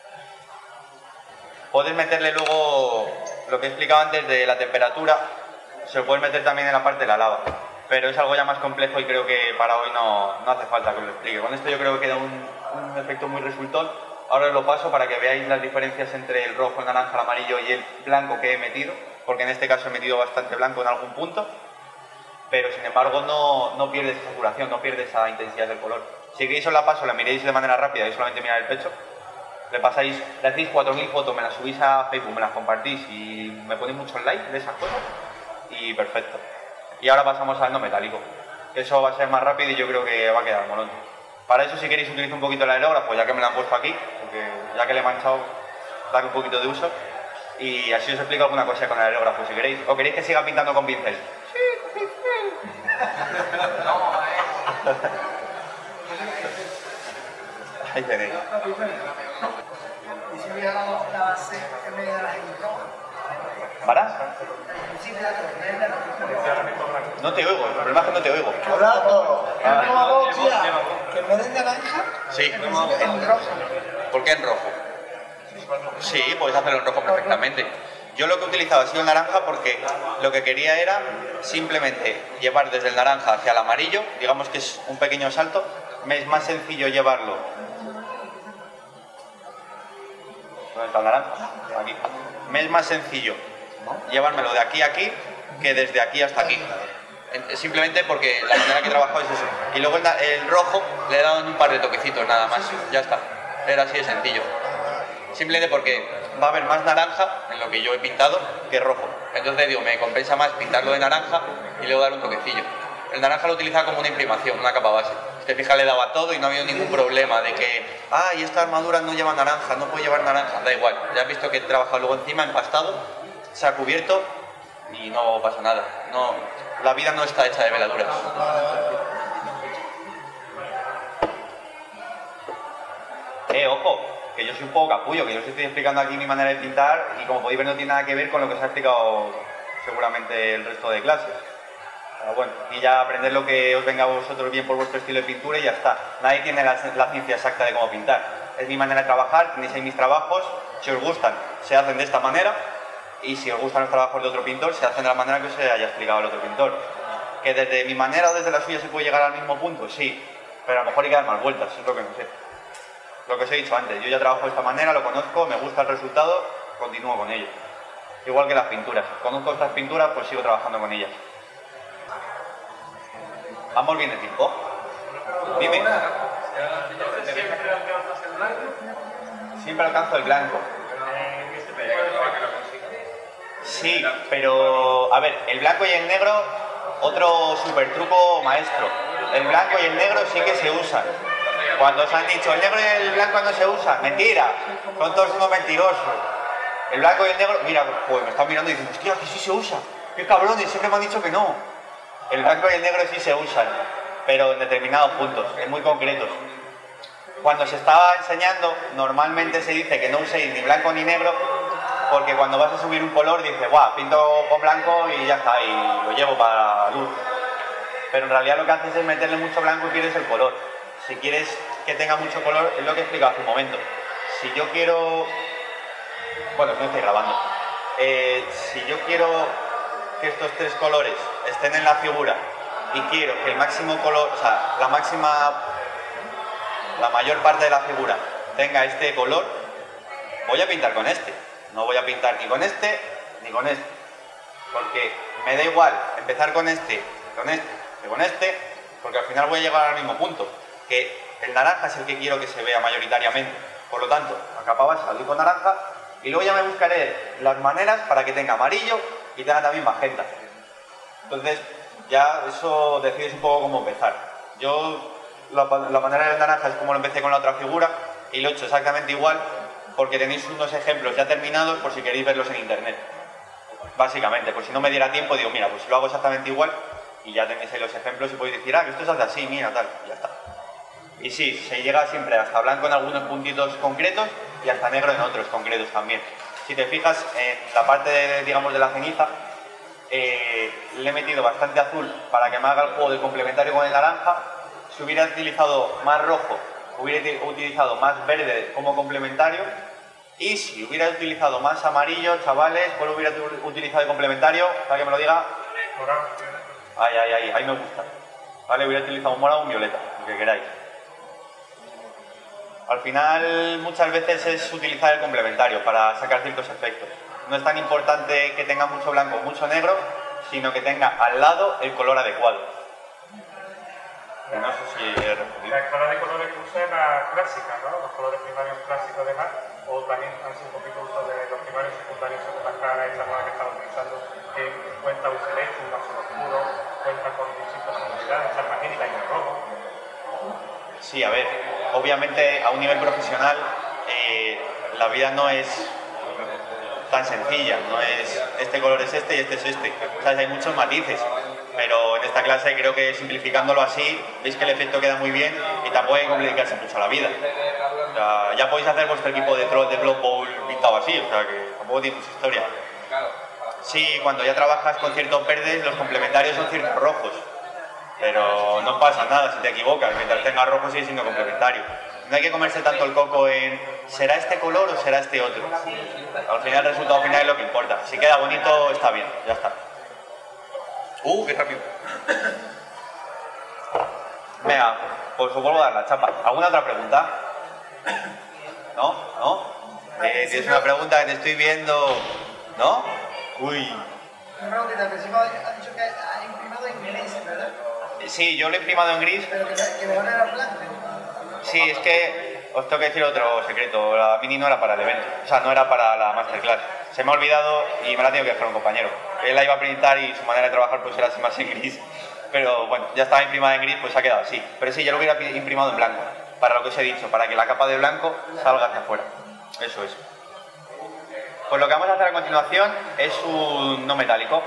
Podéis meterle luego lo que he explicado antes de la temperatura, se lo podéis meter también en la parte de la lava, pero es algo ya más complejo y creo que para hoy no, no hace falta que os lo explique. Con esto yo creo que queda un, un efecto muy resultón. Ahora os lo paso para que veáis las diferencias entre el rojo, el naranja, el amarillo y el blanco que he metido, porque en este caso he metido bastante blanco en algún punto, pero sin embargo no, no pierde esa saturación, no pierde esa intensidad del color. Si queréis os la paso, la miréis de manera rápida y solamente mirar el pecho, le pasáis, le hacéis cuatro mil fotos, me las subís a Facebook, me las compartís y me ponéis muchos likes de esas cosas y perfecto. Y ahora pasamos al no metálico, que eso va a ser más rápido y yo creo que va a quedar molón. Para eso, si queréis, utilizo un poquito el aerógrafo, ya que me lo han puesto aquí, porque ya que le he manchado, darle un poquito de uso. Y así os explico alguna cosa con el aerógrafo, si queréis. ¿O queréis que siga pintando con pincel? Sí, con pincel. Ahí tenéis. ¿Y si hubiera dado la base en medio de las rojas? ¿Para? No te oigo, el problema es que no te oigo. ¡Hola! Ah. ¿Que en vez de naranja? Sí. En rojo. ¿Por qué en rojo? Sí, puedes hacerlo en rojo perfectamente. Yo lo que he utilizado ha sido el naranja porque lo que quería era simplemente llevar desde el naranja hacia el amarillo, digamos que es un pequeño salto. Me es más sencillo llevarlo. ¿Dónde está el naranja? Aquí. Me es más sencillo llevármelo de aquí a aquí que desde aquí hasta aquí. Simplemente porque la manera que he trabajado es eso. Y luego el, el rojo le he dado un par de toquecitos nada más. Ya está. Era así de sencillo. Simplemente porque va a haber más naranja en lo que yo he pintado que rojo. Entonces digo, me compensa más pintarlo de naranja y luego dar un toquecillo. El naranja lo utiliza como una imprimación, una capa base. Si te fijas, le daba todo y no ha habido ningún problema de que, ah, y esta armadura no lleva naranja, no puede llevar naranja. Da igual. Ya has visto que he trabajado luego encima, empastado, se ha cubierto y no pasa nada. No, la vida no está hecha de veladuras. Eh, ojo, que yo soy un poco capullo, que yo os estoy explicando aquí mi manera de pintar y como podéis ver no tiene nada que ver con lo que os ha explicado seguramente el resto de clases. Pero bueno, y ya aprender lo que os venga a vosotros bien por vuestro estilo de pintura y ya está. Nadie tiene la, la ciencia exacta de cómo pintar. Es mi manera de trabajar, tenéis ahí mis trabajos, si os gustan se hacen de esta manera y si os gustan los trabajos de otro pintor se hacen de la manera que os haya explicado el otro pintor. Que desde mi manera o desde la suya se puede llegar al mismo punto, sí, pero a lo mejor hay que dar más vueltas, es lo que no sé. Lo que os he dicho antes, yo ya trabajo de esta manera, lo conozco, me gusta el resultado, continúo con ello. Igual que las pinturas, conozco estas pinturas, pues sigo trabajando con ellas. ¿Vamos bien de tiempo? Dime. ¿Siempre alcanzas el blanco? Siempre alcanzo el blanco. Sí, pero a ver, el blanco y el negro, otro super truco maestro. El blanco y el negro sí que se usan. Cuando os han dicho el negro y el blanco no se usan, mentira, son todos unos mentirosos. El blanco y el negro, mira, pues me están mirando y dicen, hostia, que sí se usa, qué cabrones, siempre me han dicho que no. El blanco y el negro sí se usan, pero en determinados puntos, en muy concretos. Cuando se estaba enseñando, normalmente se dice que no uséis ni blanco ni negro, porque cuando vas a subir un color dices, guau, pinto con blanco y ya está, y lo llevo para la luz. Pero en realidad lo que haces es meterle mucho blanco y pierdes el color. Si quieres que tenga mucho color, es lo que he explicado hace un momento. Si yo quiero Bueno, no estoy grabando. Eh, si yo quiero que estos tres colores estén en la figura y quiero que el máximo color, o sea, la máxima, la mayor parte de la figura tenga este color, voy a pintar con este. No voy a pintar ni con este ni con este. Porque me da igual empezar con este, con este, que con este, porque al final voy a llegar al mismo punto, que el naranja es el que quiero que se vea mayoritariamente. Por lo tanto, la capa base la doy con naranja y luego ya me buscaré las maneras para que tenga amarillo y tenga también magenta. Entonces, ya eso decides un poco cómo empezar. Yo, la, la manera del naranja es como lo empecé con la otra figura y lo he hecho exactamente igual porque tenéis unos ejemplos ya terminados por si queréis verlos en internet. Básicamente, por si no me diera tiempo, digo, mira, pues lo hago exactamente igual y ya tenéis ahí los ejemplos y podéis decir, ah, que esto se hace así, mira, tal, y ya está. Y sí, se llega siempre hasta blanco en algunos puntitos concretos y hasta negro en otros concretos también. Si te fijas en la parte, de, digamos, de la ceniza, eh, le he metido bastante azul para que me haga el juego de complementario con el naranja. Si hubiera utilizado más rojo, hubiera utilizado más verde como complementario. Y si hubiera utilizado más amarillo, chavales, ¿cuál hubiera utilizado de complementario? Para que me lo diga. Morado. Ay, ay, ay, ahí me gusta. Vale, hubiera utilizado un morado o un violeta, lo que queráis. Al final, muchas veces es utilizar el complementario para sacar ciertos efectos. No es tan importante que tenga mucho blanco o mucho negro, sino que tenga al lado el color adecuado. No sé si he respondido. La escala de colores que usa es la clásica, ¿no? Los colores primarios clásicos de Mac, o también han sido un poquito uso de los primarios y secundarios según la escala esta nueva que estamos utilizando, que cuenta un celeste, un azul oscuro, cuenta con distintas tonalidades, esta magenta y el rojo. Sí, a ver, obviamente a un nivel profesional eh, la vida no es tan sencilla, no es este color es este y este es este, ¿sabes? Hay muchos matices, pero en esta clase creo que simplificándolo así, veis que el efecto queda muy bien y tampoco hay que complicarse mucho la vida. O sea, ya podéis hacer vuestro equipo de troll de Blood Bowl pintado así, o sea que tampoco tiene mucha historia. Sí, cuando ya trabajas con ciertos verdes, los complementarios son ciertos rojos. Pero no pasa nada si te equivocas, mientras tengas rojo sigue siendo complementario. No hay que comerse tanto el coco en ¿será este color o será este otro? Al final el resultado final es lo que importa. Si queda bonito, está bien, ya está. ¡Uh, qué rápido! Venga, pues os vuelvo a dar la chapa. ¿Alguna otra pregunta? ¿No? ¿No? Eh, tienes una pregunta que te estoy viendo... ¿No? Uy... Una preguntita, que sí me ha dicho que ha imprimado en inglés, ¿verdad? Sí, yo lo he imprimado en gris. Pero que, que mejor era blanco. Sí, es que os tengo que decir otro secreto. La mini no era para el evento, o sea, no era para la masterclass. Se me ha olvidado y me la ha tenido que dejar un compañero. Él la iba a printar y su manera de trabajar pues era así más en gris. Pero bueno, ya estaba imprimada en gris, pues se ha quedado así. Pero sí, yo lo hubiera imprimado en blanco, para lo que os he dicho, para que la capa de blanco salga hacia afuera. Eso es. Pues lo que vamos a hacer a continuación es un no metálico.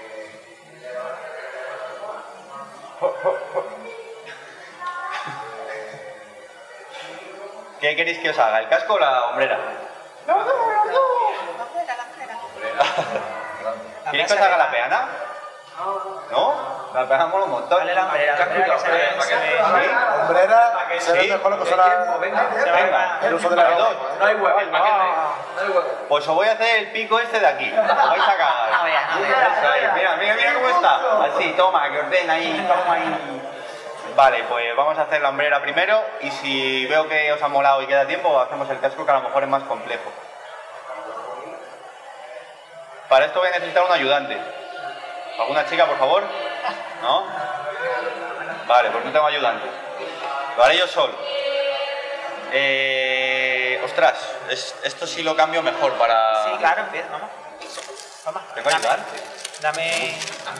¿Qué queréis que os haga? ¿El casco o la hombrera? No, no, no, no. La hombrera, la hombrera. ¿Queréis que os haga la peana? ¿No? La peana mola un montón. Dale la hombrera, la hombrera que se ve, se ve. ¿Sí? Hombrera, se ve Sí. mejor lo que son las... Venga, el uso de las la dos. No hay huevo, el paquete. No hay huevo. Pues os voy a hacer el pico este de aquí. Os vais a cagar. No veas, no veas. Eso es. Mira, mira, mira cómo está. Así, toma, que ordena ahí, toma ahí. Vale, pues vamos a hacer la hombrera primero y si veo que os ha molado y queda tiempo, hacemos el casco que a lo mejor es más complejo. Para esto voy a necesitar un ayudante. ¿Alguna chica, por favor? ¿No? Vale, pues no tengo ayudante. Lo haré yo solo. Eh, ostras, es- esto sí lo cambio mejor para... Sí, claro, empieza, vamos. Vamos. ¿Tengo que ayudar? Dame...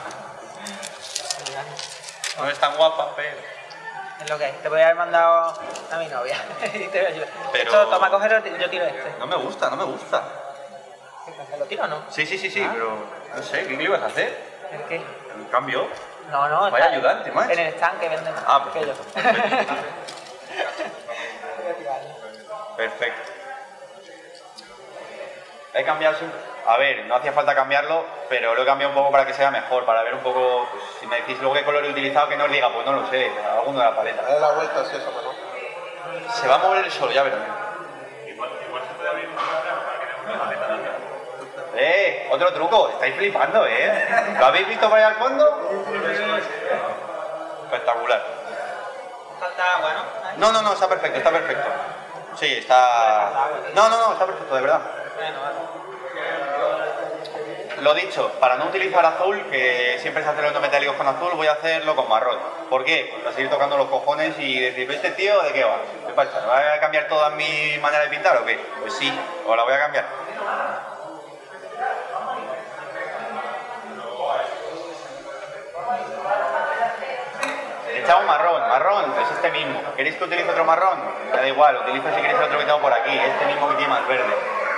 No es tan guapa, pero... Es lo que hay. Te voy a haber mandado a mi novia. Y te voy a ayudar. Pero- Esto, toma, cógelo, yo tiro este. No me gusta, no me gusta. ¿Lo tiro o no? Sí, sí, sí, sí, Ah. pero... No sé, ¿qué ibas a hacer? ¿El qué? ¿El cambio? No, no. Vaya está ayudante, macho. En el estanque venden más Ah, que yo. perfecto. Perfecto. He cambiado siempre... A ver, no hacía falta cambiarlo, pero lo he cambiado un poco para que sea mejor, para ver un poco... Pues, si me decís luego qué color he utilizado, que no os diga, pues no lo sé, alguno de la paleta. Dale la vuelta, así eso, ¿no? Se va a mover el solo, ya verás. Igual, igual se puede abrir un plano para que no una paleta ¡Eh! Otro truco, estáis flipando, ¿eh? ¿Lo habéis visto para allá al fondo? Espectacular. Falta, bueno. No, no, no, está perfecto, está perfecto. Sí, está... No, no, no, está perfecto, de verdad. Bueno, bueno. Lo dicho, para no utilizar azul, que siempre se hacen los no metálicos con azul, voy a hacerlo con marrón. ¿Por qué? Pues para seguir tocando los cojones y decir, ¿este tío de qué va? ¿Qué pasa? ¿Va a cambiar toda mi manera de pintar o qué? Pues sí, o la voy a cambiar. Echamos marrón, marrón, es este mismo. ¿Queréis que utilice otro marrón? Me da igual, utilizo si queréis el otro que tengo por aquí, este mismo que tiene más verde.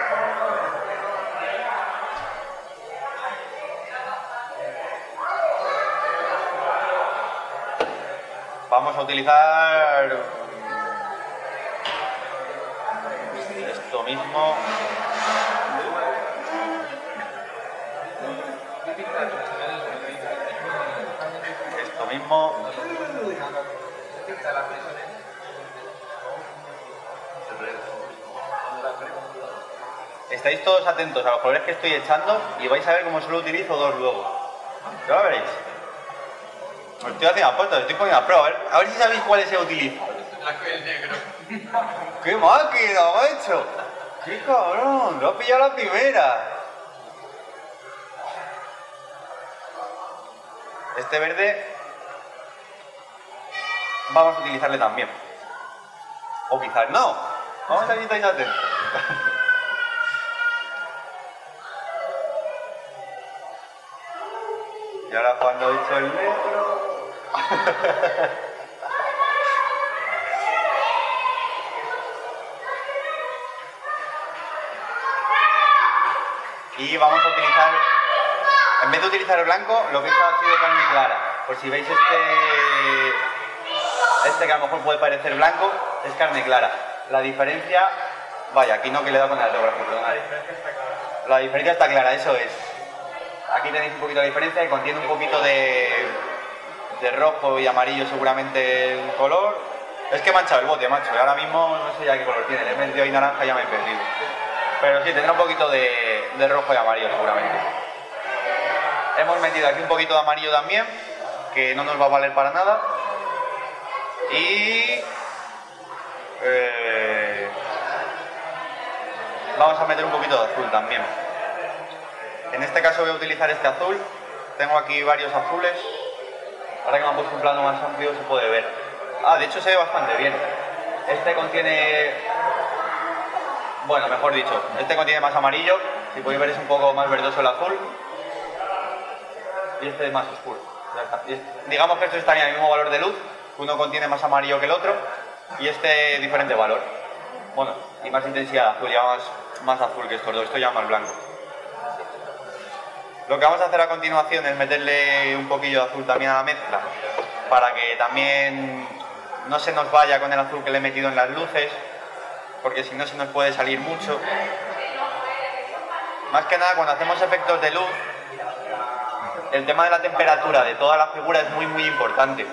Vamos a utilizar esto mismo. Esto mismo. Estáis todos atentos a los colores que estoy echando y vais a ver cómo solo utilizo dos luego. Ya lo veréis. Os estoy haciendo apuestas, estoy poniendo a prueba. A ver, a ver si sabéis cuáles he utilizado. El negro. ¡Qué máquina, macho! ¡Qué cabrón! Lo ha pillado la primera. Este verde vamos a utilizarle también. O quizás no. Vamos a ver si estáis atentos. Y ahora cuando he hecho el negro... y vamos a utilizar, en vez de utilizar el blanco, lo que he hecho ha sido carne clara. Por si veis este, este que a lo mejor puede parecer blanco, es carne clara. La diferencia, vaya, aquí no que le he dado con el autógrafo, perdonad. La diferencia está clara. La diferencia está clara, eso es. Aquí tenéis un poquito de diferencia y contiene un poquito de, de rojo y amarillo seguramente el color. Es que he manchado el bote, macho, y ahora mismo no sé ya qué color tiene, le he metido ahí naranja y ya me he perdido. Pero sí, tendrá un poquito de, de rojo y amarillo seguramente. Hemos metido aquí un poquito de amarillo también, que no nos va a valer para nada. Y... Eh, vamos a meter un poquito de azul también. En este caso voy a utilizar este azul. Tengo aquí varios azules. Ahora que me han puesto un plano más amplio se puede ver. Ah, de hecho se ve bastante bien. Este contiene... Bueno, mejor dicho, este contiene más amarillo. Si podéis ver es un poco más verdoso el azul. Y este es más oscuro. Ya está. Y este, digamos que estos están al mismo valor de luz. Uno contiene más amarillo que el otro. Y este diferente valor. Bueno, y más intensidad de azul. Ya más, más azul que estos dos. Esto ya más blanco. Lo que vamos a hacer a continuación es meterle un poquillo de azul también a la mezcla para que también no se nos vaya con el azul que le he metido en las luces, porque si no se nos puede salir mucho. Más que nada cuando hacemos efectos de luz, el tema de la temperatura de toda la figura es muy muy importante.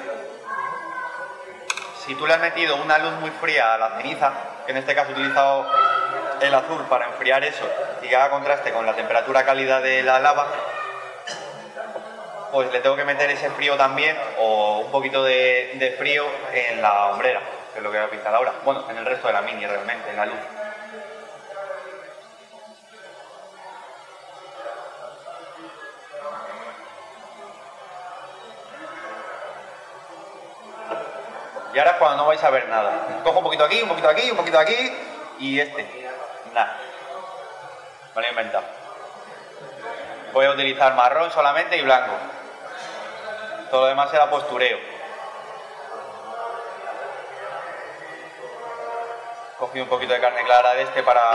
Si tú le has metido una luz muy fría a la ceniza, que en este caso he utilizado el azul para enfriar eso y que haga contraste con la temperatura cálida de la lava, pues le tengo que meter ese frío también o un poquito de, de frío en la hombrera, que es lo que voy a pintar ahora. Bueno, en el resto de la mini realmente, en la luz. Y ahora es cuando no vais a ver nada. Cojo un poquito aquí, un poquito aquí, un poquito aquí y este. Nada. Me lo he inventado. Voy a utilizar marrón solamente y blanco. Todo lo demás será postureo. Cogí un poquito de carne clara de este para,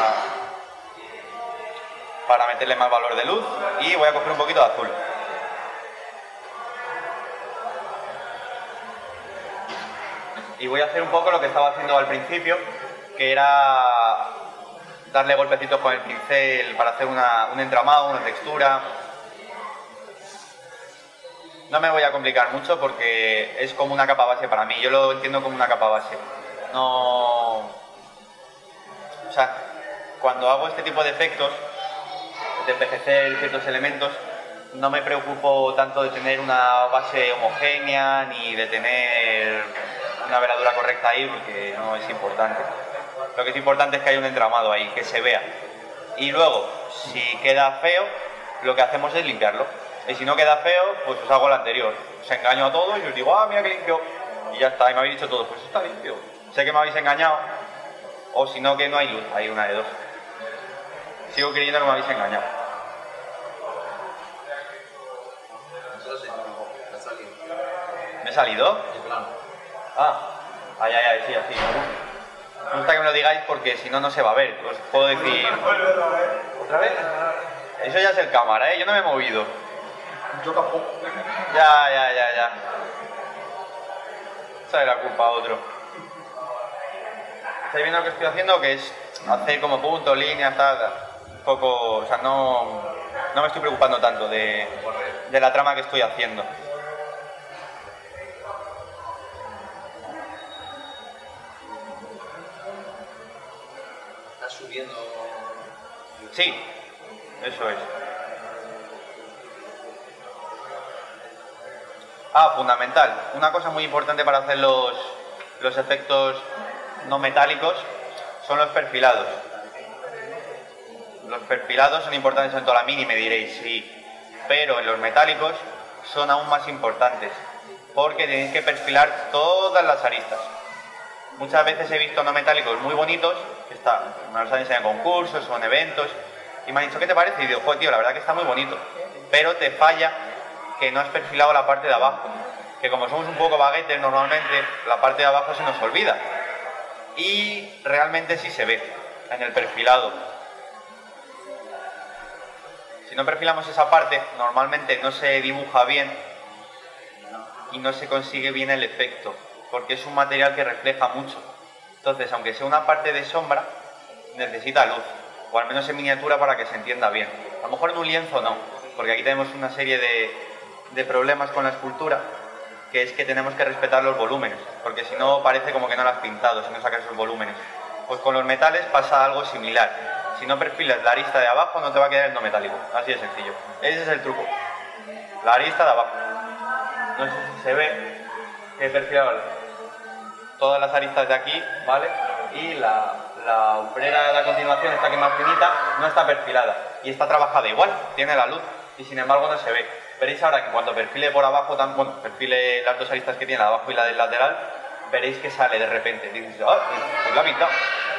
para meterle más valor de luz y voy a coger un poquito de azul. Y voy a hacer un poco lo que estaba haciendo al principio, que era darle golpecitos con el pincel para hacer una, un entramado, una textura. No me voy a complicar mucho porque es como una capa base para mí, yo lo entiendo como una capa base. No... O sea, cuando hago este tipo de efectos, de envejecer ciertos elementos, no me preocupo tanto de tener una base homogénea ni de tener una veladura correcta ahí, porque no es importante. Lo que es importante es que haya un entramado ahí, que se vea. Y luego, si queda feo, lo que hacemos es limpiarlo. Y si no queda feo, pues os hago lo anterior. Os engaño a todos y os digo, ah, mira que limpio. Y ya está, y me habéis dicho todos, pues está limpio. Sé que me habéis engañado, o si no, que no hay luz, hay una de dos. Sigo creyendo que me habéis engañado. ¿Me he salido? Ah, ay, ay, ay, sí, así. Me gusta que me lo digáis porque si no, no se va a ver. Os puedo decir... ¿Otra vez? Eso ya es el cámara, ¿eh? Yo no me he movido. Yo tampoco. Ya, ya, ya, ya. Esa es la culpa a otro. ¿Estáis viendo lo que estoy haciendo? Que es hacer como puntos, líneas, tal, tal. Un poco... O sea, no, no me estoy preocupando tanto de, de la trama que estoy haciendo. Estás subiendo... Sí, eso es. Ah, fundamental. Una cosa muy importante para hacer los, los efectos no metálicos son los perfilados. Los perfilados son importantes en toda la mini, me diréis, sí. Pero en los metálicos son aún más importantes, porque tenéis que perfilar todas las aristas. Muchas veces he visto no metálicos muy bonitos, que está, me los han enseñado en concursos o en eventos, y me han dicho, ¿qué te parece? Y digo, joder, tío, la verdad que está muy bonito. Pero te falla que no has perfilado la parte de abajo, que como somos un poco baguetes normalmente, la parte de abajo se nos olvida. Y realmente sí se ve en el perfilado. Si no perfilamos esa parte, normalmente no se dibuja bien y no se consigue bien el efecto, porque es un material que refleja mucho. Entonces, aunque sea una parte de sombra, necesita luz, o al menos en miniatura para que se entienda bien. A lo mejor en un lienzo no, porque aquí tenemos una serie de, de problemas con la escultura, que es que tenemos que respetar los volúmenes, porque si no parece como que no lo has pintado, si no sacas esos volúmenes. Pues con los metales pasa algo similar. Si no perfilas la arista de abajo, no te va a quedar el no metálico. Así de sencillo. Ese es el truco. La arista de abajo. No sé si se ve que he perfilado todas las aristas de aquí, ¿vale? Y la, la umbrera de la continuación, esta que es más finita, no está perfilada. Y está trabajada igual, tiene la luz. Y sin embargo no se ve. Veréis ahora que cuando perfile por abajo, tan, bueno, perfile las dos aristas que tiene, la de abajo y la del lateral, veréis que sale de repente. Dices, ¡ah! Pues la ha pintado.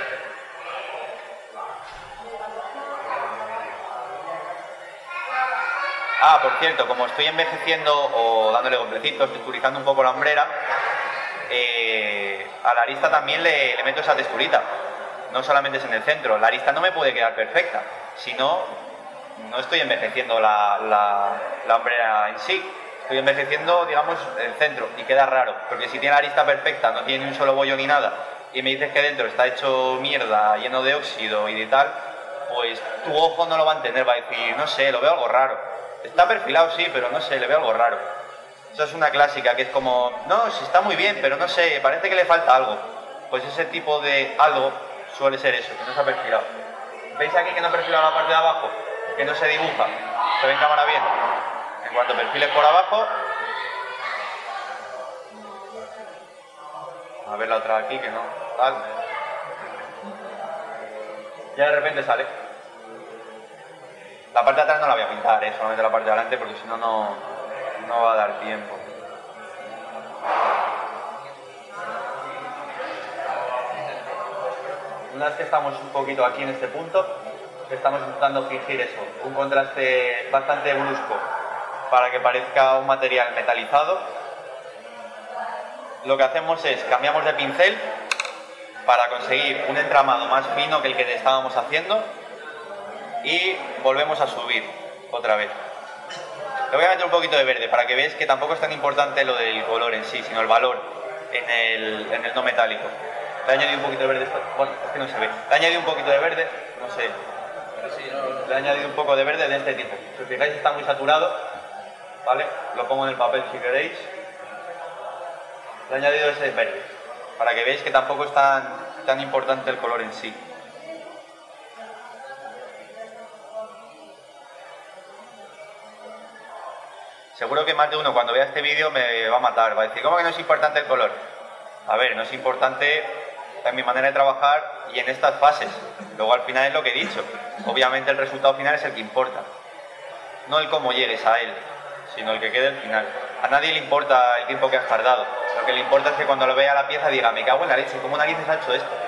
Ah, por cierto, como estoy envejeciendo o dándole golpecitos, texturizando un poco la hombrera, eh, a la arista también le, le meto esa texturita. No solamente es en el centro, la arista no me puede quedar perfecta, si no, no estoy envejeciendo la, la, la hombrera en sí, estoy envejeciendo, digamos, el centro, y queda raro, porque si tiene la arista perfecta, no tiene ni un solo bollo ni nada, y me dices que dentro está hecho mierda, lleno de óxido y de tal, pues tu ojo no lo va a entender, va a decir, no sé, lo veo algo raro. Está perfilado, sí, pero no sé, le veo algo raro. Eso es una clásica, que es como, no, sí está muy bien, pero no sé, parece que le falta algo. Pues ese tipo de algo suele ser eso, que no se ha perfilado. ¿Veis aquí que no he perfilado la parte de abajo? Que no se dibuja. ¿Se ve en cámara bien? En cuanto perfiles por abajo... A ver la otra aquí, que no, tal. Ya de repente sale. La parte de atrás no la voy a pintar, ¿eh? Solamente la parte de adelante, porque si no, no no va a dar tiempo. Una vez que estamos un poquito aquí en este punto, estamos intentando fingir eso, un contraste bastante brusco para que parezca un material metalizado. Lo que hacemos es, cambiamos de pincel para conseguir un entramado más fino que el que estábamos haciendo y volvemos a subir otra vez. Le voy a meter un poquito de verde para que veáis que tampoco es tan importante lo del color en sí, sino el valor en el, en el no metálico. Le he añadido un poquito de verde, bueno, es que no se ve. Le he añadido un poquito de verde, no sé. Le he añadido un poco de verde de este tipo. Si os fijáis está muy saturado, ¿vale? Lo pongo en el papel si queréis. Le he añadido ese verde, para que veáis que tampoco es tan, tan importante el color en sí. Seguro que más de uno cuando vea este vídeo me va a matar, va a decir, ¿cómo que no es importante el color? A ver, no es importante en mi manera de trabajar y en estas fases. Luego al final es lo que he dicho. Obviamente el resultado final es el que importa. No el cómo llegues a él, sino el que quede al final. A nadie le importa el tiempo que has tardado. Lo que le importa es que cuando lo vea la pieza diga, me cago en la leche, ¿cómo narices ha hecho esto?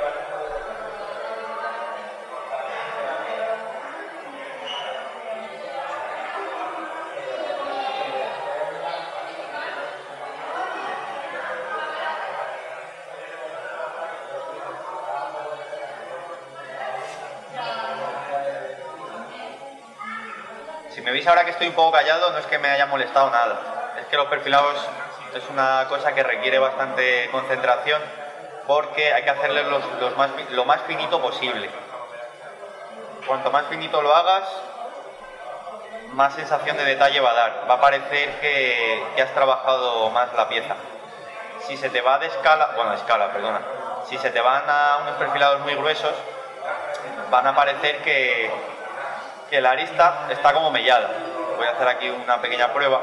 Si me veis ahora que estoy un poco callado, no es que me haya molestado nada. Es que los perfilados es una cosa que requiere bastante concentración porque hay que hacerles los, los más, lo más finito posible. Cuanto más finito lo hagas, más sensación de detalle va a dar. Va a parecer que, que has trabajado más la pieza. Si se te va de escala, bueno, de escala, perdona. Si se te van a unos perfilados muy gruesos, van a parecer que, que la arista está como mellada. Voy a hacer aquí una pequeña prueba.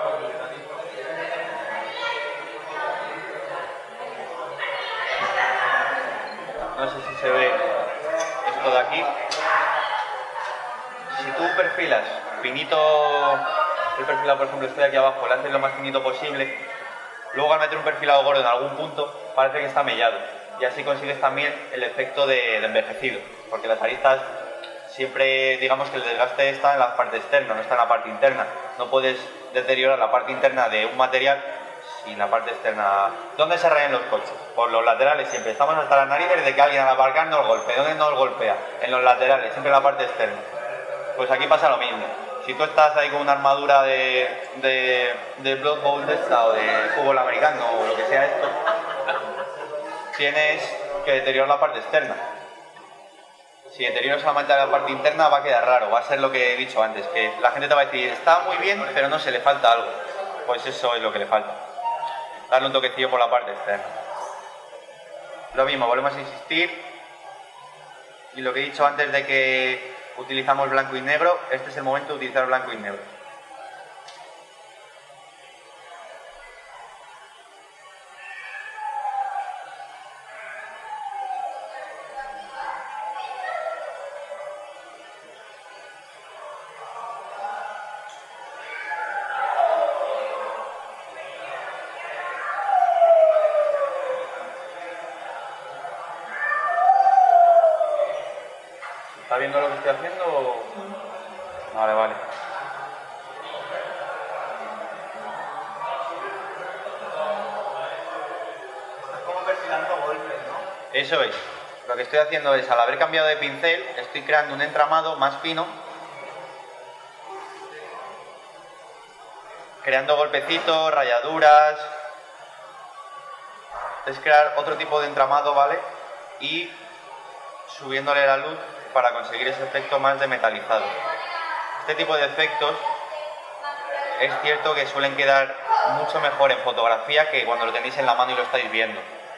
No sé si se ve esto de aquí. Si tú perfilas finito, el perfilado por ejemplo estoy aquí abajo, le haces lo más finito posible, luego al meter un perfilado gordo en algún punto parece que está mellado y así consigues también el efecto de, de envejecido, porque las aristas siempre, digamos que el desgaste está en la parte externa, no está en la parte interna. No puedes deteriorar la parte interna de un material sin la parte externa. ¿Dónde se rayan los coches? Por los laterales siempre. Estamos hasta las narices de que alguien al aparcar nos golpee. ¿Dónde nos golpea? En los laterales, siempre en la parte externa. Pues aquí pasa lo mismo. Si tú estás ahí con una armadura de, de, de Blood Bowl de esta o de fútbol americano o lo que sea esto, tienes que deteriorar la parte externa. Si deterioras solamente la parte interna va a quedar raro, va a ser lo que he dicho antes, que la gente te va a decir, está muy bien, pero no se le falta algo. Pues eso es lo que le falta. Darle un toquecillo por la parte externa. Lo mismo, volvemos a insistir. Y lo que he dicho antes de que utilizamos blanco y negro, este es el momento de utilizar blanco y negro. ¿Está viendo lo que estoy haciendo? Vale, vale. Estás como perfilando golpes, ¿no? Eso es. Lo que estoy haciendo es, al haber cambiado de pincel, estoy creando un entramado más fino, creando golpecitos, rayaduras. Es crear otro tipo de entramado, ¿vale? Y subiéndole la luz para conseguir ese efecto más de metalizado. Este tipo de efectos es cierto que suelen quedar mucho mejor en fotografía que cuando lo tenéis en la mano y lo estáis viendo.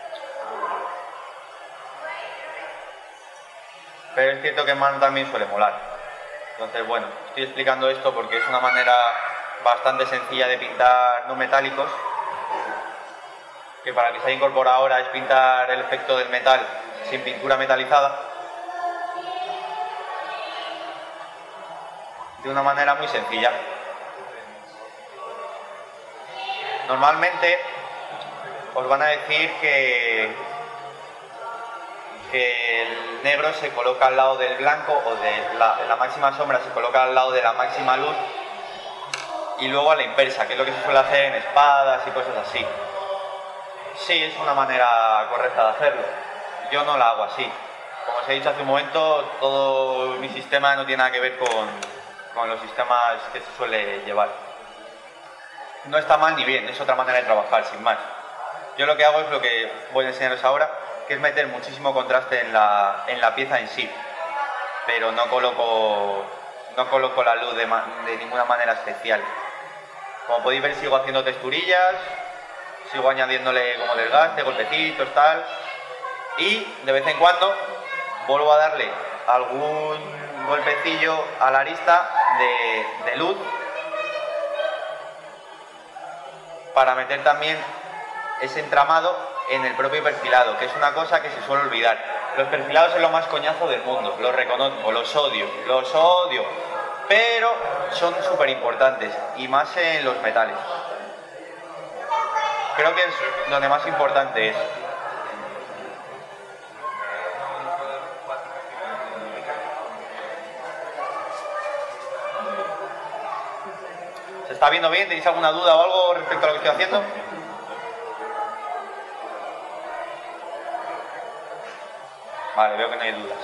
Pero es cierto que en mano también suele molar. Entonces, bueno, estoy explicando esto porque es una manera bastante sencilla de pintar no metálicos, que para que se haya incorporado ahora es pintar el efecto del metal sin pintura metalizada, de una manera muy sencilla. Normalmente os van a decir que, que el negro se coloca al lado del blanco o de la, la máxima sombra se coloca al lado de la máxima luz y luego a la inversa, que es lo que se suele hacer en espadas y cosas así. Sí, es una manera correcta de hacerlo. Yo no la hago así. Como os he dicho hace un momento, todo mi sistema no tiene nada que ver con, con los sistemas que se suele llevar. No está mal ni bien, es otra manera de trabajar, sin más. Yo lo que hago es lo que voy a enseñaros ahora, que es meter muchísimo contraste en la, en la pieza en sí. Pero no coloco, no coloco la luz de, de ninguna manera especial. Como podéis ver, sigo haciendo texturillas, sigo añadiéndole como desgaste, golpecitos, tal. Y de vez en cuando vuelvo a darle algún golpecillo a la arista de, de luz para meter también ese entramado en el propio perfilado, que es una cosa que se suele olvidar. Los perfilados es lo más coñazo del mundo, los reconozco, los odio, los odio, pero son súper importantes, y más en los metales. Creo que es donde más importante es. ¿Se está viendo bien? ¿Tenéis alguna duda o algo respecto a lo que estoy haciendo? Vale, veo que no hay dudas.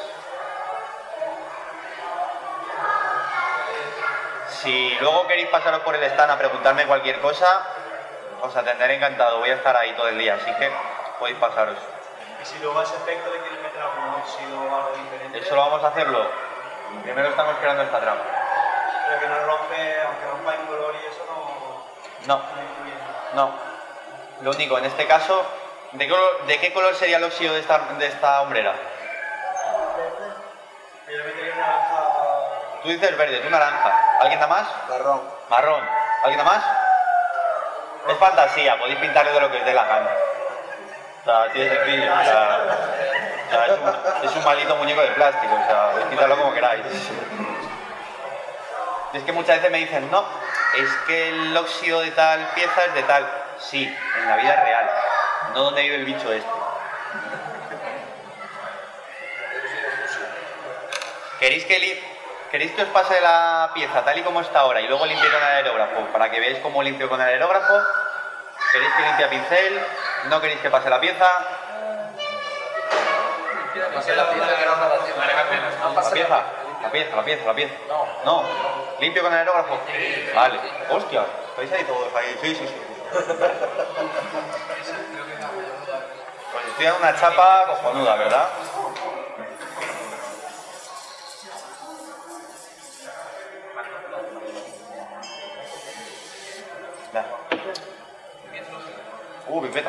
Si luego queréis pasaros por el stand a preguntarme cualquier cosa, os atenderé encantado. Voy a estar ahí todo el día, así que podéis pasaros. Y si luego ese efecto de que le meter algún óxido o algo diferente... Eso lo vamos a hacerlo. Primero estamos creando esta trama. Pero que no rompe, aunque rompa el color y eso no... No. No. Lo único, en este caso, ¿de qué color, de qué color sería el óxido de esta, de esta hombrera? Yo le metería naranja... Tú dices verde, tú naranja. ¿Alguien da más? Marrón. Marrón. ¿Alguien da más? Es fantasía, podéis pintarle de lo que os dé la gana. O sea, así de sencillo. O sea, o sea, es, un, es un maldito muñeco de plástico, o sea, podéis pintarlo como queráis. Y es que muchas veces me dicen, no, es que el óxido de tal pieza es de tal. Sí, en la vida real, no donde vive el bicho este. ¿Queréis que, li ¿Queréis que os pase la pieza tal y como está ahora y luego limpie con el aerógrafo? Para que veáis cómo limpio con el aerógrafo. ¿Queréis que limpie a pincel? ¿No queréis que pase la pieza? Pase la pieza que no la La pieza, la pieza, la pieza, la pieza. No. ¿Limpio con el aerógrafo? Vale. Hostia, ¿estáis ahí todos ahí? Sí, sí, sí. Pues estoy dando una chapa cojonuda, ¿verdad? Ya. Uh, pipeta.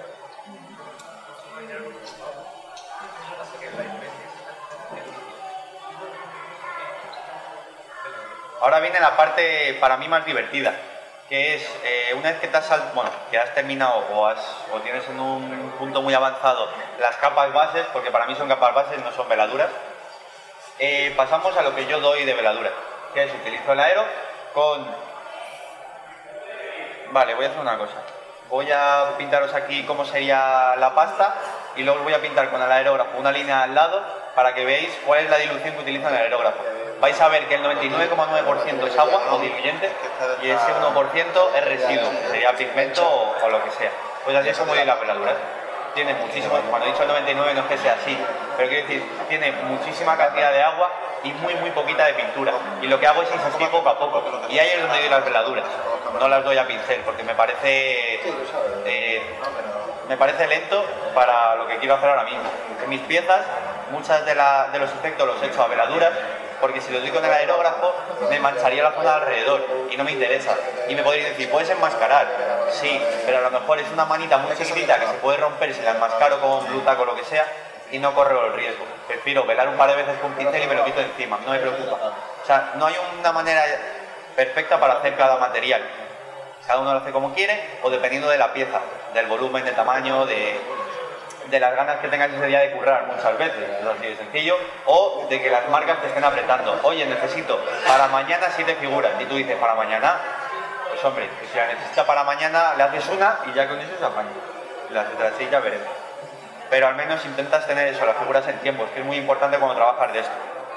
Ahora viene la parte para mí más divertida, que es eh, una vez que te has, bueno, que has terminado o, has, o tienes en un punto muy avanzado las capas bases, porque para mí son capas bases, no son veladuras, eh, pasamos a lo que yo doy de veladura, que es utilizo el aero con... Vale, voy a hacer una cosa. Voy a pintaros aquí cómo sería la pasta y luego os voy a pintar con el aerógrafo una línea al lado para que veáis cuál es la dilución que utiliza el aerógrafo. Vais a ver que el noventa y nueve coma nueve por ciento es agua o diluyente y ese uno por ciento es residuo, sería pigmento o, o lo que sea. Pues así es como doy las veladuras. Tiene muchísimo, cuando he dicho el noventa y nueve no es que sea así, pero quiero decir, tiene muchísima cantidad de agua y muy muy poquita de pintura. Y lo que hago es insistir poco a poco. Y ahí es donde doy las veladuras. No las doy a pincel porque me parece eh, me parece lento para lo que quiero hacer ahora mismo. En mis piezas, muchas de, la, de los efectos los he hecho a veladuras porque si los doy con el aerógrafo me mancharía la zona de alrededor y no me interesa. Y me podréis decir, ¿puedes enmascarar? Sí, pero a lo mejor es una manita muy chiquitita que se puede romper si la enmascaro con blue tack o lo que sea y no corro el riesgo. Prefiero velar un par de veces con pincel y me lo quito encima, no me preocupa. O sea, no hay una manera perfecta para hacer cada material. Cada uno lo hace como quiere o dependiendo de la pieza, del volumen, del tamaño, de, de las ganas que tengas ese día de currar muchas veces, es así de sencillo, o de que las marcas te estén apretando. Oye, necesito para mañana siete figuras y tú dices para mañana, pues hombre, si la necesitas para mañana le haces una y ya con eso se apaña. Las otras sí ya veremos. Pero al menos intentas tener eso, las figuras en tiempos, que es muy importante cuando trabajas de esto.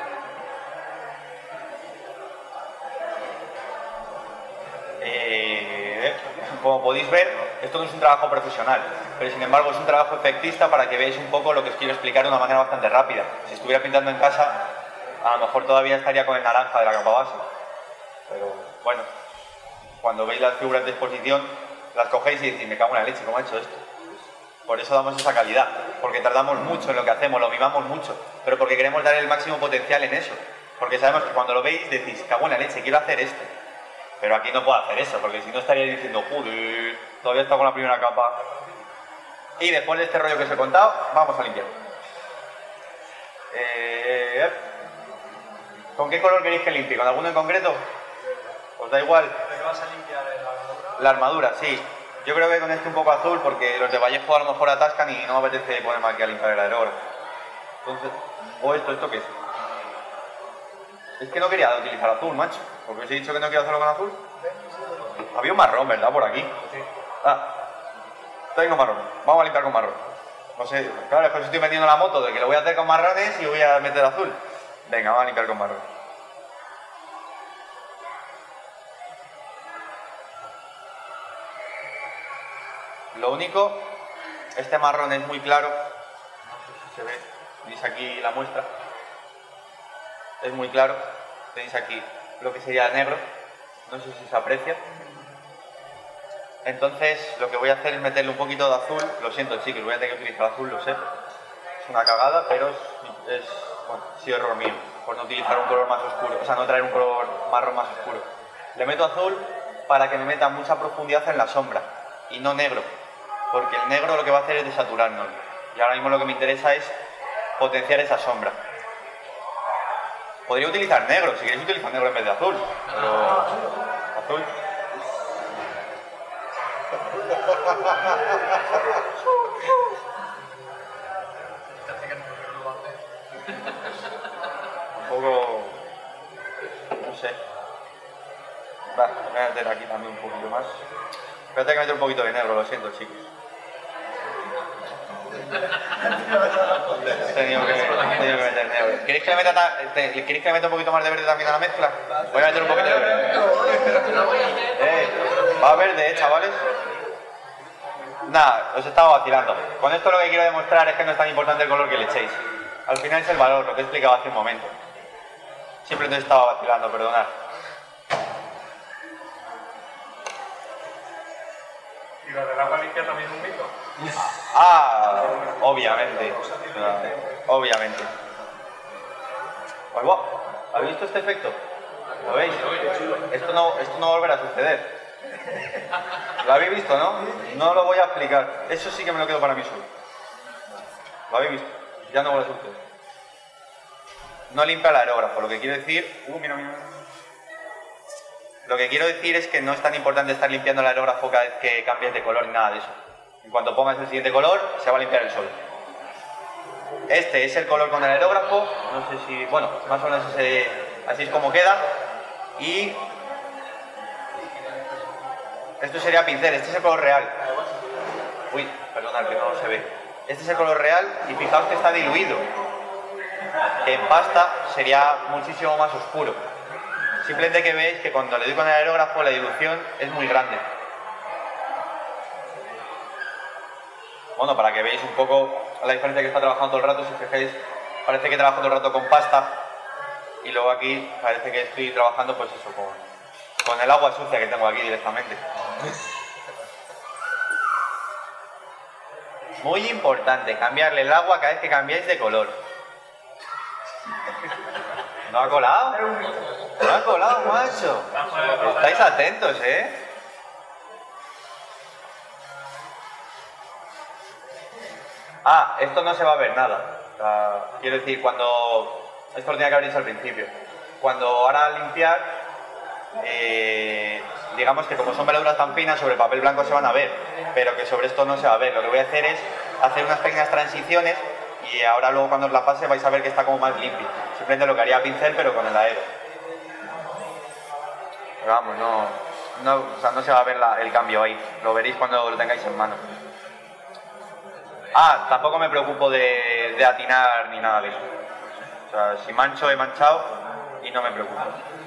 Eh, como podéis ver, esto no es un trabajo profesional, pero sin embargo es un trabajo efectista para que veáis un poco lo que os quiero explicar de una manera bastante rápida. Si estuviera pintando en casa, a lo mejor todavía estaría con el naranja de la capa base. Pero bueno, cuando veis las figuras de exposición, las cogéis y decís, me cago en la leche, ¿cómo ha hecho esto? Por eso damos esa calidad, porque tardamos mucho en lo que hacemos, lo mimamos mucho, pero porque queremos dar el máximo potencial en eso. Porque sabemos que cuando lo veis decís, cago en la leche, quiero hacer esto. Pero aquí no puedo hacer eso, porque si no estaría diciendo, joder, todavía está con la primera capa. Y después de este rollo que os he contado, vamos a limpiar. Eh, ¿Con qué color queréis que limpie? ¿Con alguno en concreto? ¿Os da igual? ¿Pero qué vas a limpiar? ¿La armadura? La armadura, sí. Yo creo que con este un poco azul, porque los de Vallejo a lo mejor atascan y no me apetece ponerme aquí a limpiar el aerógrafo. Entonces, o esto, ¿esto qué es? Es que no quería utilizar azul, macho. Porque os he dicho que no quiero hacerlo con azul. Había un marrón, ¿verdad? Por aquí. Ah, tengo marrón. Vamos a limpiar con marrón. No sé, claro, es que os estoy metiendo la moto de que lo voy a hacer con marrones y voy a meter azul. Venga, vamos a limpiar con marrón. Lo único, este marrón es muy claro. No sé si se ve. Tenéis aquí la muestra. Es muy claro. Tenéis aquí lo que sería negro. No sé si se aprecia. Entonces lo que voy a hacer es meterle un poquito de azul. Lo siento, chicos, voy a tener que utilizar azul, lo sé. Es una cagada, pero es, es bueno, ha sido error mío por no utilizar un color más oscuro, o sea, no traer un color marrón más oscuro. Le meto azul para que me meta mucha profundidad en la sombra y no negro, porque el negro lo que va a hacer es desaturarnos. Y ahora mismo lo que me interesa es potenciar esa sombra. Podría utilizar negro, si queréis utilizar negro en vez de azul, pero azul. Un poco, no sé. Va, voy a meter aquí también un poquito más. Voy a tener que meter un poquito de negro, lo siento, chicos. He tenido que, he tenido que meter negro. ¿Queréis que le meta, ta, te, ¿Queréis que le meta un poquito más de verde también a la mezcla? Voy a meter un poquito de verde. Eh, va verde, eh, chavales. Nada, os estaba vacilando. Con esto lo que quiero demostrar es que no es tan importante el color que le echéis. Al final es el valor, lo que he explicado hace un momento. Siempre te estaba vacilando, perdonad. ¿Y lo del agua limpia también es un mito? Ah, obviamente. Obviamente. Pues, wow, ¿habéis visto este efecto? ¿Lo veis? Esto no, esto no volverá a suceder. ¿Lo habéis visto, no? No lo voy a explicar. Eso sí que me lo quedo para mí solo. ¿Lo habéis visto? Ya no vuelve a suceder. No limpia el aerógrafo. Lo que quiero decir... Uh, mira, mira. Lo que quiero decir es que no es tan importante estar limpiando el aerógrafo cada vez que cambies de color ni nada de eso. En cuanto pongas el siguiente color, se va a limpiar el sol. Este es el color con el aerógrafo. No sé si... Bueno, más o menos ese, así es como queda. Y... esto sería pincel. Este es el color real. Uy, perdonad que no se ve. Este es el color real y fijaos que está diluido. Que en pasta sería muchísimo más oscuro. Simplemente que veis que cuando le doy con el aerógrafo la dilución es muy grande. Bueno, para que veáis un poco la diferencia que está trabajando todo el rato, si os fijáis, parece que trabajo todo el rato con pasta y luego aquí parece que estoy trabajando pues eso, con, con el agua sucia que tengo aquí directamente. Muy importante, cambiarle el agua cada vez que cambiáis de color. ¿No ha colado? ¿No ha colado, macho? Estáis atentos, ¿eh? Ah, esto no se va a ver nada. O sea, quiero decir, cuando... Esto lo tenía que haber dicho al principio. Cuando ahora limpiar, eh, digamos que como son veladuras tan finas, sobre papel blanco se van a ver, pero que sobre esto no se va a ver. Lo que voy a hacer es hacer unas pequeñas transiciones y ahora luego cuando os la pase vais a ver que está como más limpio. Simplemente lo que haría a pincel, pero con el aero. Pero vamos, no, no, o sea, no se va a ver la, el cambio ahí. Lo veréis cuando lo tengáis en mano. Ah, tampoco me preocupo de, de atinar ni nada de eso. O sea, si mancho, he manchado y no me preocupo.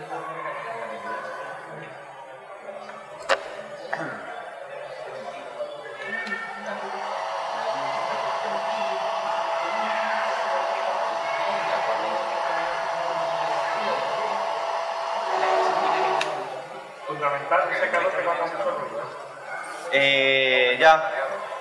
Fundamental, ese calor que no haga mucho ruido. Eh, ya.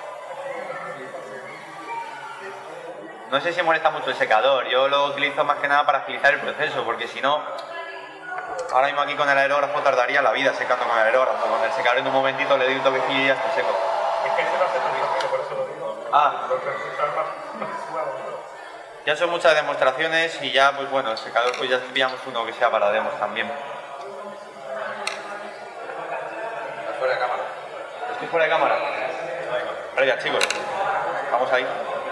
No sé si molesta mucho el secador, yo lo utilizo más que nada para agilizar el proceso, porque si no, ahora mismo aquí con el aerógrafo tardaría la vida secando con el aerógrafo. Con el secador en un momentito le doy un toquecillo y ya está seco. Es que ese no hace tanto ruido, por eso lo digo. Ah. Lo que resulta más, más suave. Ya son muchas demostraciones y ya, pues bueno, el secador pues ya pillamos uno que sea para demos también. Fuera de cámara. Estoy ¿Estoy fuera de cámara? Vale, ya chicos, vamos ahí.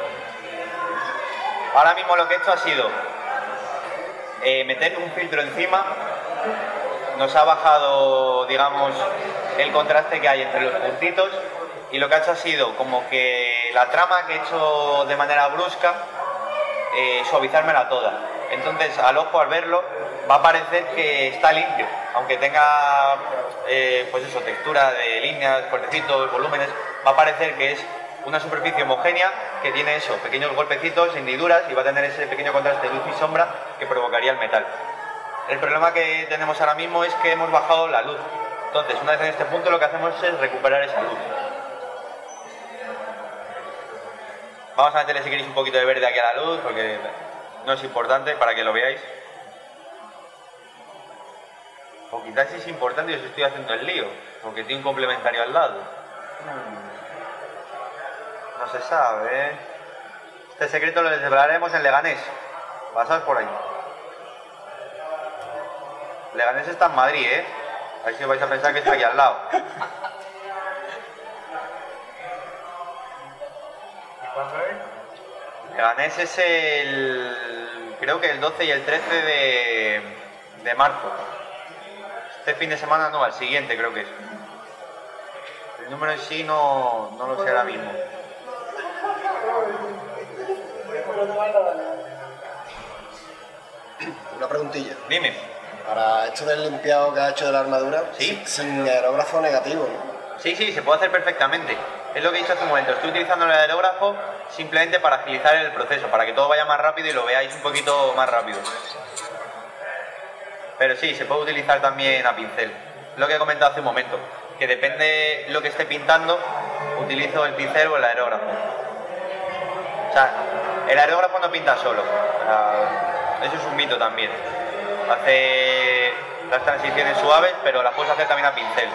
Ahora mismo lo que he hecho ha sido eh, meter un filtro encima. Nos ha bajado, digamos, el contraste que hay entre los puntitos, y lo que ha hecho ha sido como que la trama que he hecho de manera brusca, eh, suavizármela toda. Entonces, al ojo, al verlo, va a parecer que está limpio, aunque tenga, eh, pues eso, textura de líneas, cortecitos, volúmenes, va a parecer que es una superficie homogénea que tiene eso, pequeños golpecitos, hendiduras, y va a tener ese pequeño contraste de luz y sombra que provocaría el metal. El problema que tenemos ahora mismo es que hemos bajado la luz. Entonces, una vez en este punto, lo que hacemos es recuperar esa luz. Vamos a meterle, si queréis, un poquito de verde aquí a la luz, porque no es importante, para que lo veáis. O quizás sí es importante y os estoy haciendo el lío, porque tiene un complementario al lado. No se sabe, ¿eh? Este secreto lo desvelaremos en Leganés. Pasad por ahí. Leganés está en Madrid, ¿eh? Ahí sí vais a pensar que está aquí al lado. ¿Y cuándo es? Leganés es el... creo que el doce y el trece de, de marzo. Este fin de semana no, al siguiente creo que es. El número en sí no, no lo sé ahora mismo. Una preguntilla. Dime. Para esto del limpiado que ha hecho de la armadura, ¿Sí? sin aerógrafo negativo, ¿no? Sí, sí, se puede hacer perfectamente. Es lo que he dicho hace un momento. Estoy utilizando el aerógrafo simplemente para agilizar el proceso, para que todo vaya más rápido y lo veáis un poquito más rápido. Pero sí, se puede utilizar también a pincel. Lo que he comentado hace un momento, que depende lo que esté pintando, utilizo el pincel o el aerógrafo. O sea, el aerógrafo no pinta solo. Eso es un mito también. Hace las transiciones suaves, pero las puedes hacer también a pincel.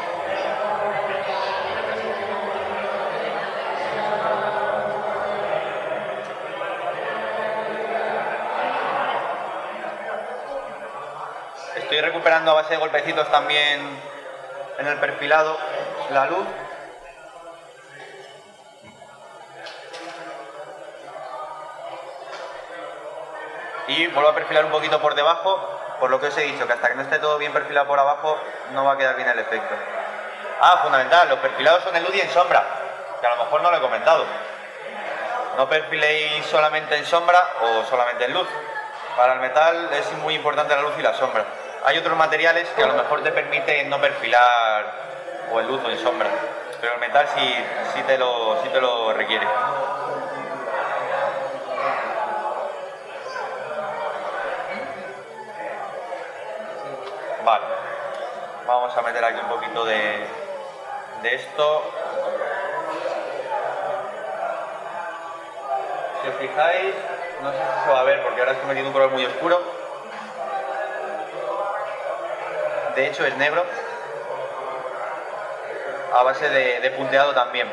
Estoy recuperando a base de golpecitos también en el perfilado la luz. Y vuelvo a perfilar un poquito por debajo, por lo que os he dicho, que hasta que no esté todo bien perfilado por abajo no va a quedar bien el efecto. Ah, fundamental, los perfilados son en luz y en sombra, que a lo mejor no lo he comentado. No perfiléis solamente en sombra o solamente en luz. Para el metal es muy importante la luz y la sombra. Hay otros materiales que a lo mejor te permiten no perfilar o en luz o en sombra, pero el metal sí, sí, te, lo, sí te lo requiere. Vale, vamos a meter aquí un poquito de, de esto. Si os fijáis, no sé si se va a ver porque ahora estoy metiendo un color muy oscuro. De hecho es negro, a base de, de punteado también.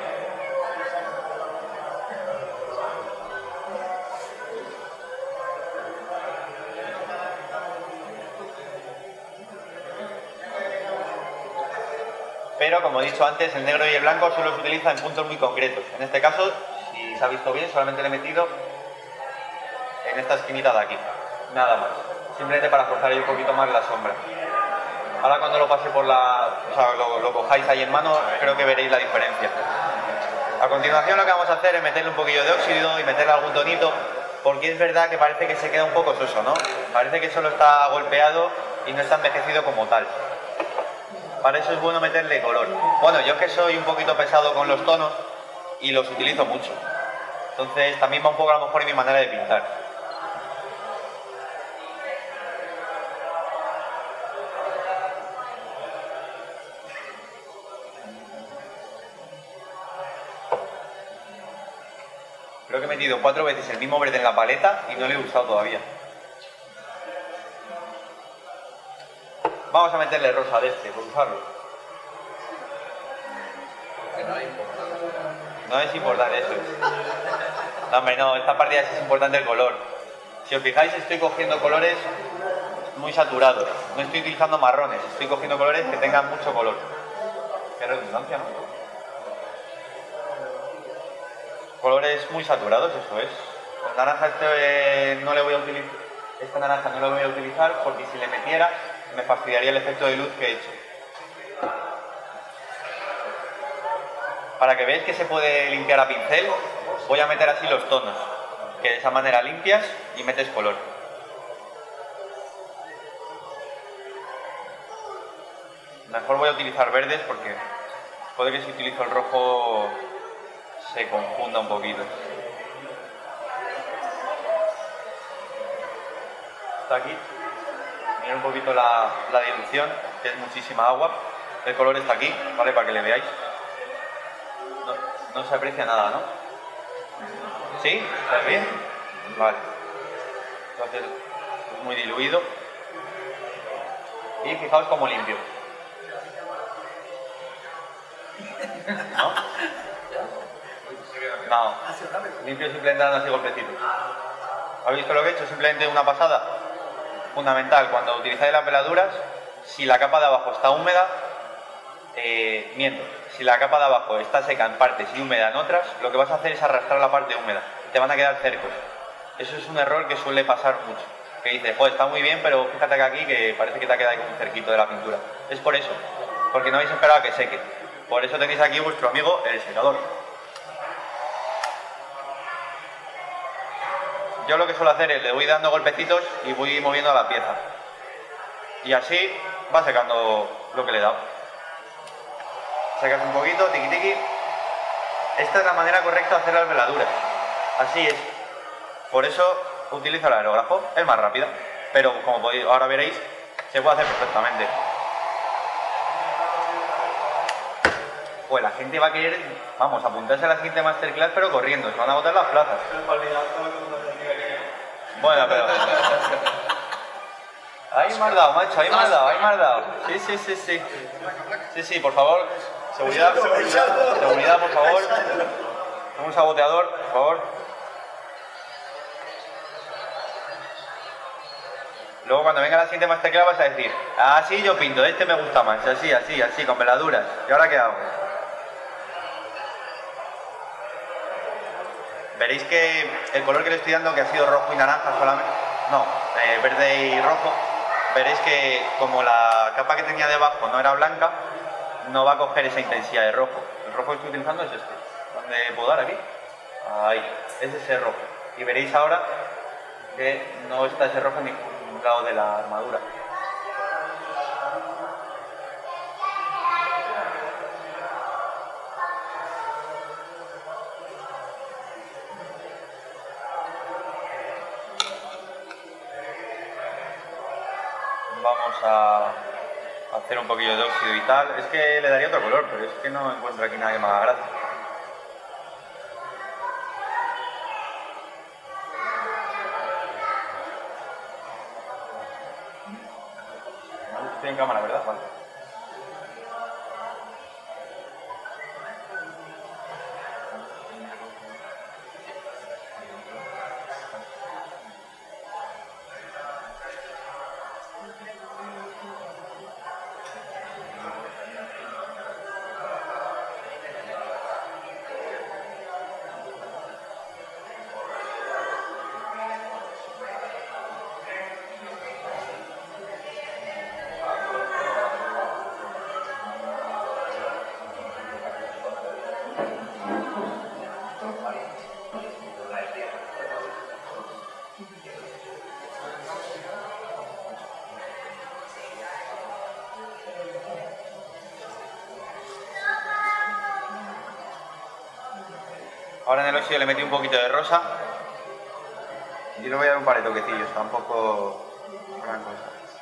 Pero como he dicho antes, el negro y el blanco solo se utiliza en puntos muy concretos. En este caso, si se ha visto bien, solamente le he metido en esta esquinita de aquí, nada más, simplemente para forzar ahí un poquito más la sombra. Ahora cuando lo pase por la... o sea, lo, lo cojáis ahí en mano, creo que veréis la diferencia. A continuación lo que vamos a hacer es meterle un poquillo de óxido y meterle algún tonito, porque es verdad que parece que se queda un poco soso, ¿no? Parece que solo está golpeado y no está envejecido como tal. Para eso es bueno meterle color. Bueno, yo es que soy un poquito pesado con los tonos y los utilizo mucho. Entonces también va un poco a lo mejor en mi manera de pintar. Creo que he metido cuatro veces el mismo verde en la paleta y no lo he usado todavía. Vamos a meterle rosa de este, por usarlo. Que no es importante. No es importante, eso es. No, hombre, no, esta partida sí es importante el color. Si os fijáis, estoy cogiendo colores muy saturados. No estoy utilizando marrones, estoy cogiendo colores que tengan mucho color. Qué redundancia, ¿no? Colores muy saturados, eso es. El naranja este eh, no le voy a utilizar, esta naranja no lo voy a utilizar porque si le metiera me fastidiaría el efecto de luz que he hecho. Para que veáis que se puede limpiar a pincel, voy a meter así los tonos, que de esa manera limpias y metes color. Mejor voy a utilizar verdes porque puede que si utilizo el rojo se confunda un poquito. Está aquí. Mira un poquito la, la dilución, que es muchísima agua. El color está aquí, ¿vale? Para que le veáis. No, no se aprecia nada, ¿no? ¿Sí? ¿Está bien? Vale. Entonces, es muy diluido. Y fijaos cómo limpio. ¿No? No. Limpio simplemente dando así golpecitos. ¿Habéis visto lo que he hecho? Simplemente una pasada. Fundamental, cuando utilizáis las veladuras, si la capa de abajo está húmeda, eh, miento, si la capa de abajo está seca en partes y húmeda en otras, lo que vas a hacer es arrastrar la parte húmeda. Te van a quedar cercos. Eso es un error que suele pasar mucho. Que dices, joder, está muy bien, pero fíjate que aquí que parece que te ha quedado ahí como un cerquito de la pintura. Es por eso, porque no habéis esperado a que seque. Por eso tenéis aquí vuestro amigo el secador. Yo lo que suelo hacer es le voy dando golpecitos y voy moviendo la pieza. Y así va secando lo que le he dado. Secas un poquito, tiqui tiqui. Esta es la manera correcta de hacer las veladuras. Así es. Por eso utilizo el aerógrafo, es más rápida. Pero como podéis, ahora veréis, se puede hacer perfectamente. Pues la gente va a querer, vamos, apuntarse a la siguiente masterclass pero corriendo, se van a botar las plazas. Bueno, pero... Ahí me has dado, macho, ahí me has dado, ahí me has dado. Sí, sí, sí, sí. Sí, sí, por favor. Seguridad, seguridad, por favor. Un saboteador, por favor. Luego cuando venga la siguiente masterclass vas a decir, ah, sí, yo pinto, este me gusta más, así, así, así, con veladuras. ¿Y ahora qué hago? Veréis que el color que le estoy dando, que ha sido rojo y naranja solamente, no, eh, verde y rojo, veréis que como la capa que tenía debajo no era blanca, no va a coger esa intensidad de rojo. El rojo que estoy utilizando es este. ¿Dónde puedo dar? Aquí. Ahí, es ese rojo. Y veréis ahora que no está ese rojo en ningún lado de la armadura. Vamos a hacer un poquillo de óxido y tal. Es que le daría otro color, pero es que no encuentro aquí nada que me haga gracia. Estoy en cámara, ¿verdad? Vale. Ahora en el óxido le metí un poquito de rosa y le voy a dar un par de toquecillos, tampoco gran cosa.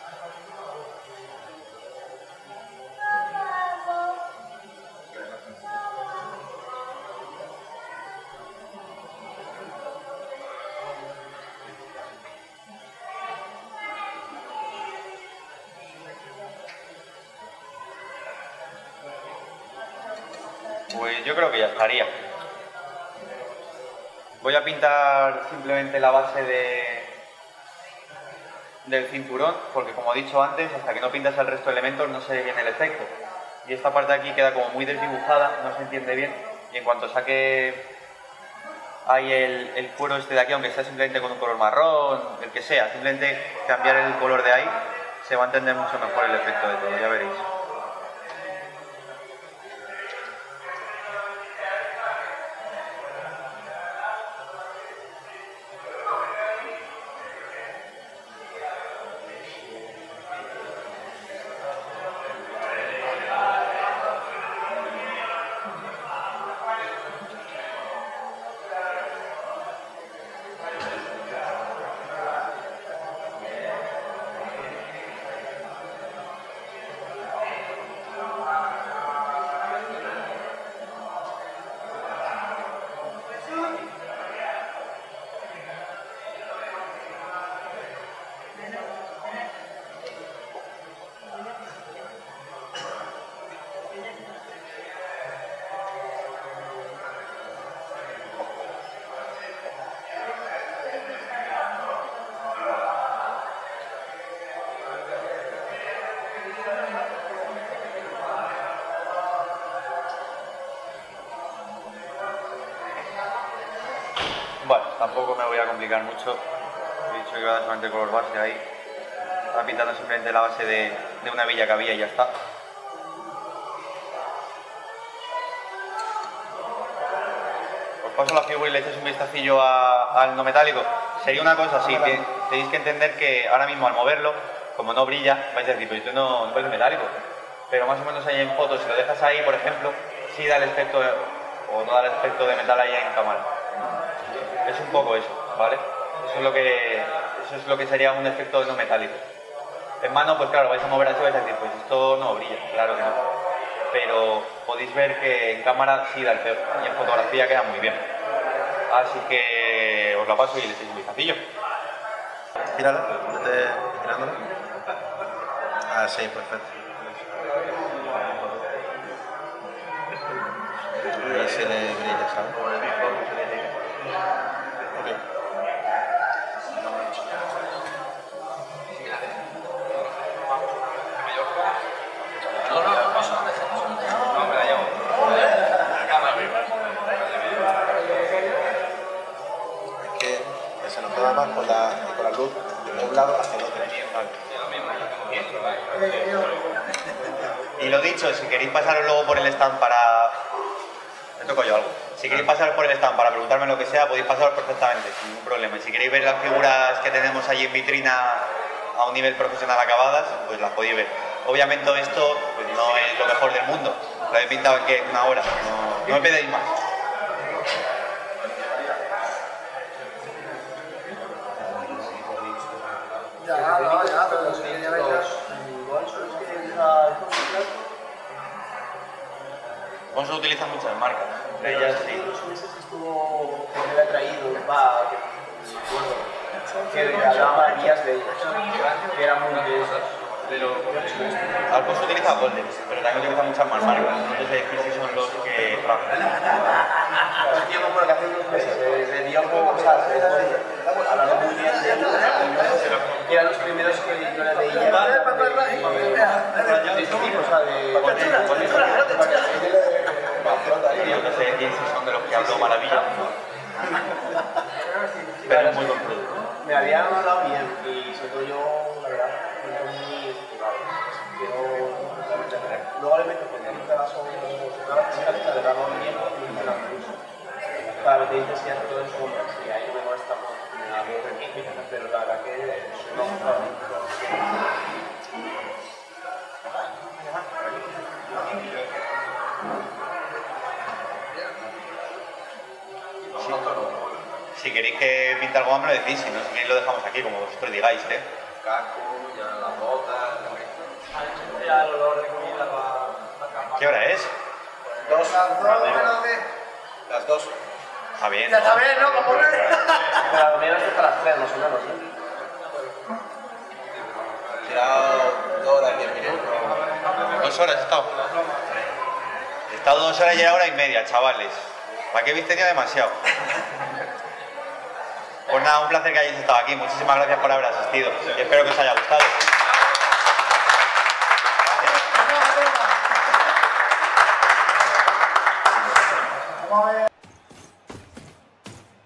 Pues yo creo que ya estaría. Voy a pintar simplemente la base de, del cinturón, porque como he dicho antes, hasta que no pintas el resto de elementos no se ve bien el efecto. Y esta parte de aquí queda como muy desdibujada, no se entiende bien, y en cuanto saque hay el, el cuero este de aquí, aunque sea simplemente con un color marrón, el que sea, simplemente cambiar el color de ahí, se va a entender mucho mejor el efecto de todo, ya veréis. Bueno, tampoco me voy a complicar mucho. He dicho que iba a dar solamente color base ahí. Estaba pintando simplemente la base de, de una villa que había y ya está. Os paso la figura y le echáis un vistacillo a- al no metálico. Sería una cosa así, que tenéis que entender que ahora mismo al moverlo, como no brilla, vais a decir, pero esto no, no parece metálico. Pero más o menos ahí en fotos, si lo dejas ahí, por ejemplo, sí da el efecto, o no da el efecto de metal ahí en cámara. Es un poco eso, ¿vale? Eso es lo que, eso es lo que sería un efecto no metálico. En mano, pues claro, vais a mover así y vais a decir, pues esto no brilla, claro que no. Pero podéis ver que en cámara sí da el efecto y en fotografía queda muy bien. Así que os la paso y le echéis un vistacillo. Gírala, vete girándola. Ah, sí, perfecto. Y ahí se le brilla, ¿sabes? Ok. No, no, no pasa. No, me la llevo. La cámara arriba. Es que, que se nos queda más con la, con la luz de un lado hacia el otro. Y lo dicho, si queréis pasaros luego por el stand para... Me toco yo algo. Si queréis pasaros por el stand para preguntarme lo que sea, podéis pasaros perfectamente, sin ningún problema. Y si queréis ver las figuras que tenemos allí en vitrina a un nivel profesional acabadas, pues las podéis ver. Obviamente esto pues, no es lo mejor del mundo. Lo he pintado en, ¿qué? En una hora. No, no me pedéis más. Ya, no, ya, pero sí, ya veis. Vamos a utilizar muchas marcas. Entre ellas, sí. Los meses estuvo que me había traído un pa que que me hablaba maravillas de ellos, que eran muy de esas. Pero Alcos utiliza Golden, pero también utiliza muchas más marcas. Entonces hay que si son los que trabajan. el tiempo por el que hace unos meses le dio un poco, o sea, hablando muy bien de ellos, que eran los primeros que yo le veía de este tipo, o sea, de Yo no sé quién si son de los que hablo maravilla. Pero es muy buen producto. me habían hablado bien y sobre todo yo, la verdad, me muy estimado. Quiero realmente tener. Luego le meto con un pedazo de la chica de darlo bien y me la uso. Para meter intensidad todo en sombras y ahí me molesta mucho, pero la verdad que no, Si queréis que pinte algo más me lo decís, si no, si queréis lo dejamos aquí, como vosotros digáis, ¿eh? Casco, ya las botas. Ya el olor de comida va a acabar. ¿Qué hora es? Dos. Las dos menos de... Las dos. Está bien. Ya está bien, ¿no? Como una... pero la comida es hasta las tres, más o menos. Tirado dos horas, diez minutos. Dos horas he estado. He estado dos horas y una hora y media, chavales. ¿Para qué habéis tenido demasiado? Pues nada, un placer que hayáis estado aquí. Muchísimas gracias por haber asistido. Y espero que os haya gustado. Vamos a ver.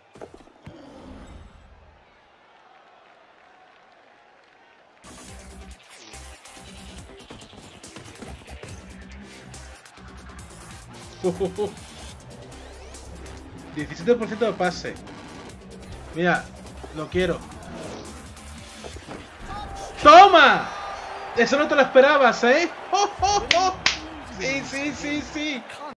diecisiete por ciento de pase. Mira, lo quiero. ¡Toma! Eso no te lo esperabas, ¿eh? ¡Oh, oh, oh! Sí, sí, sí, sí.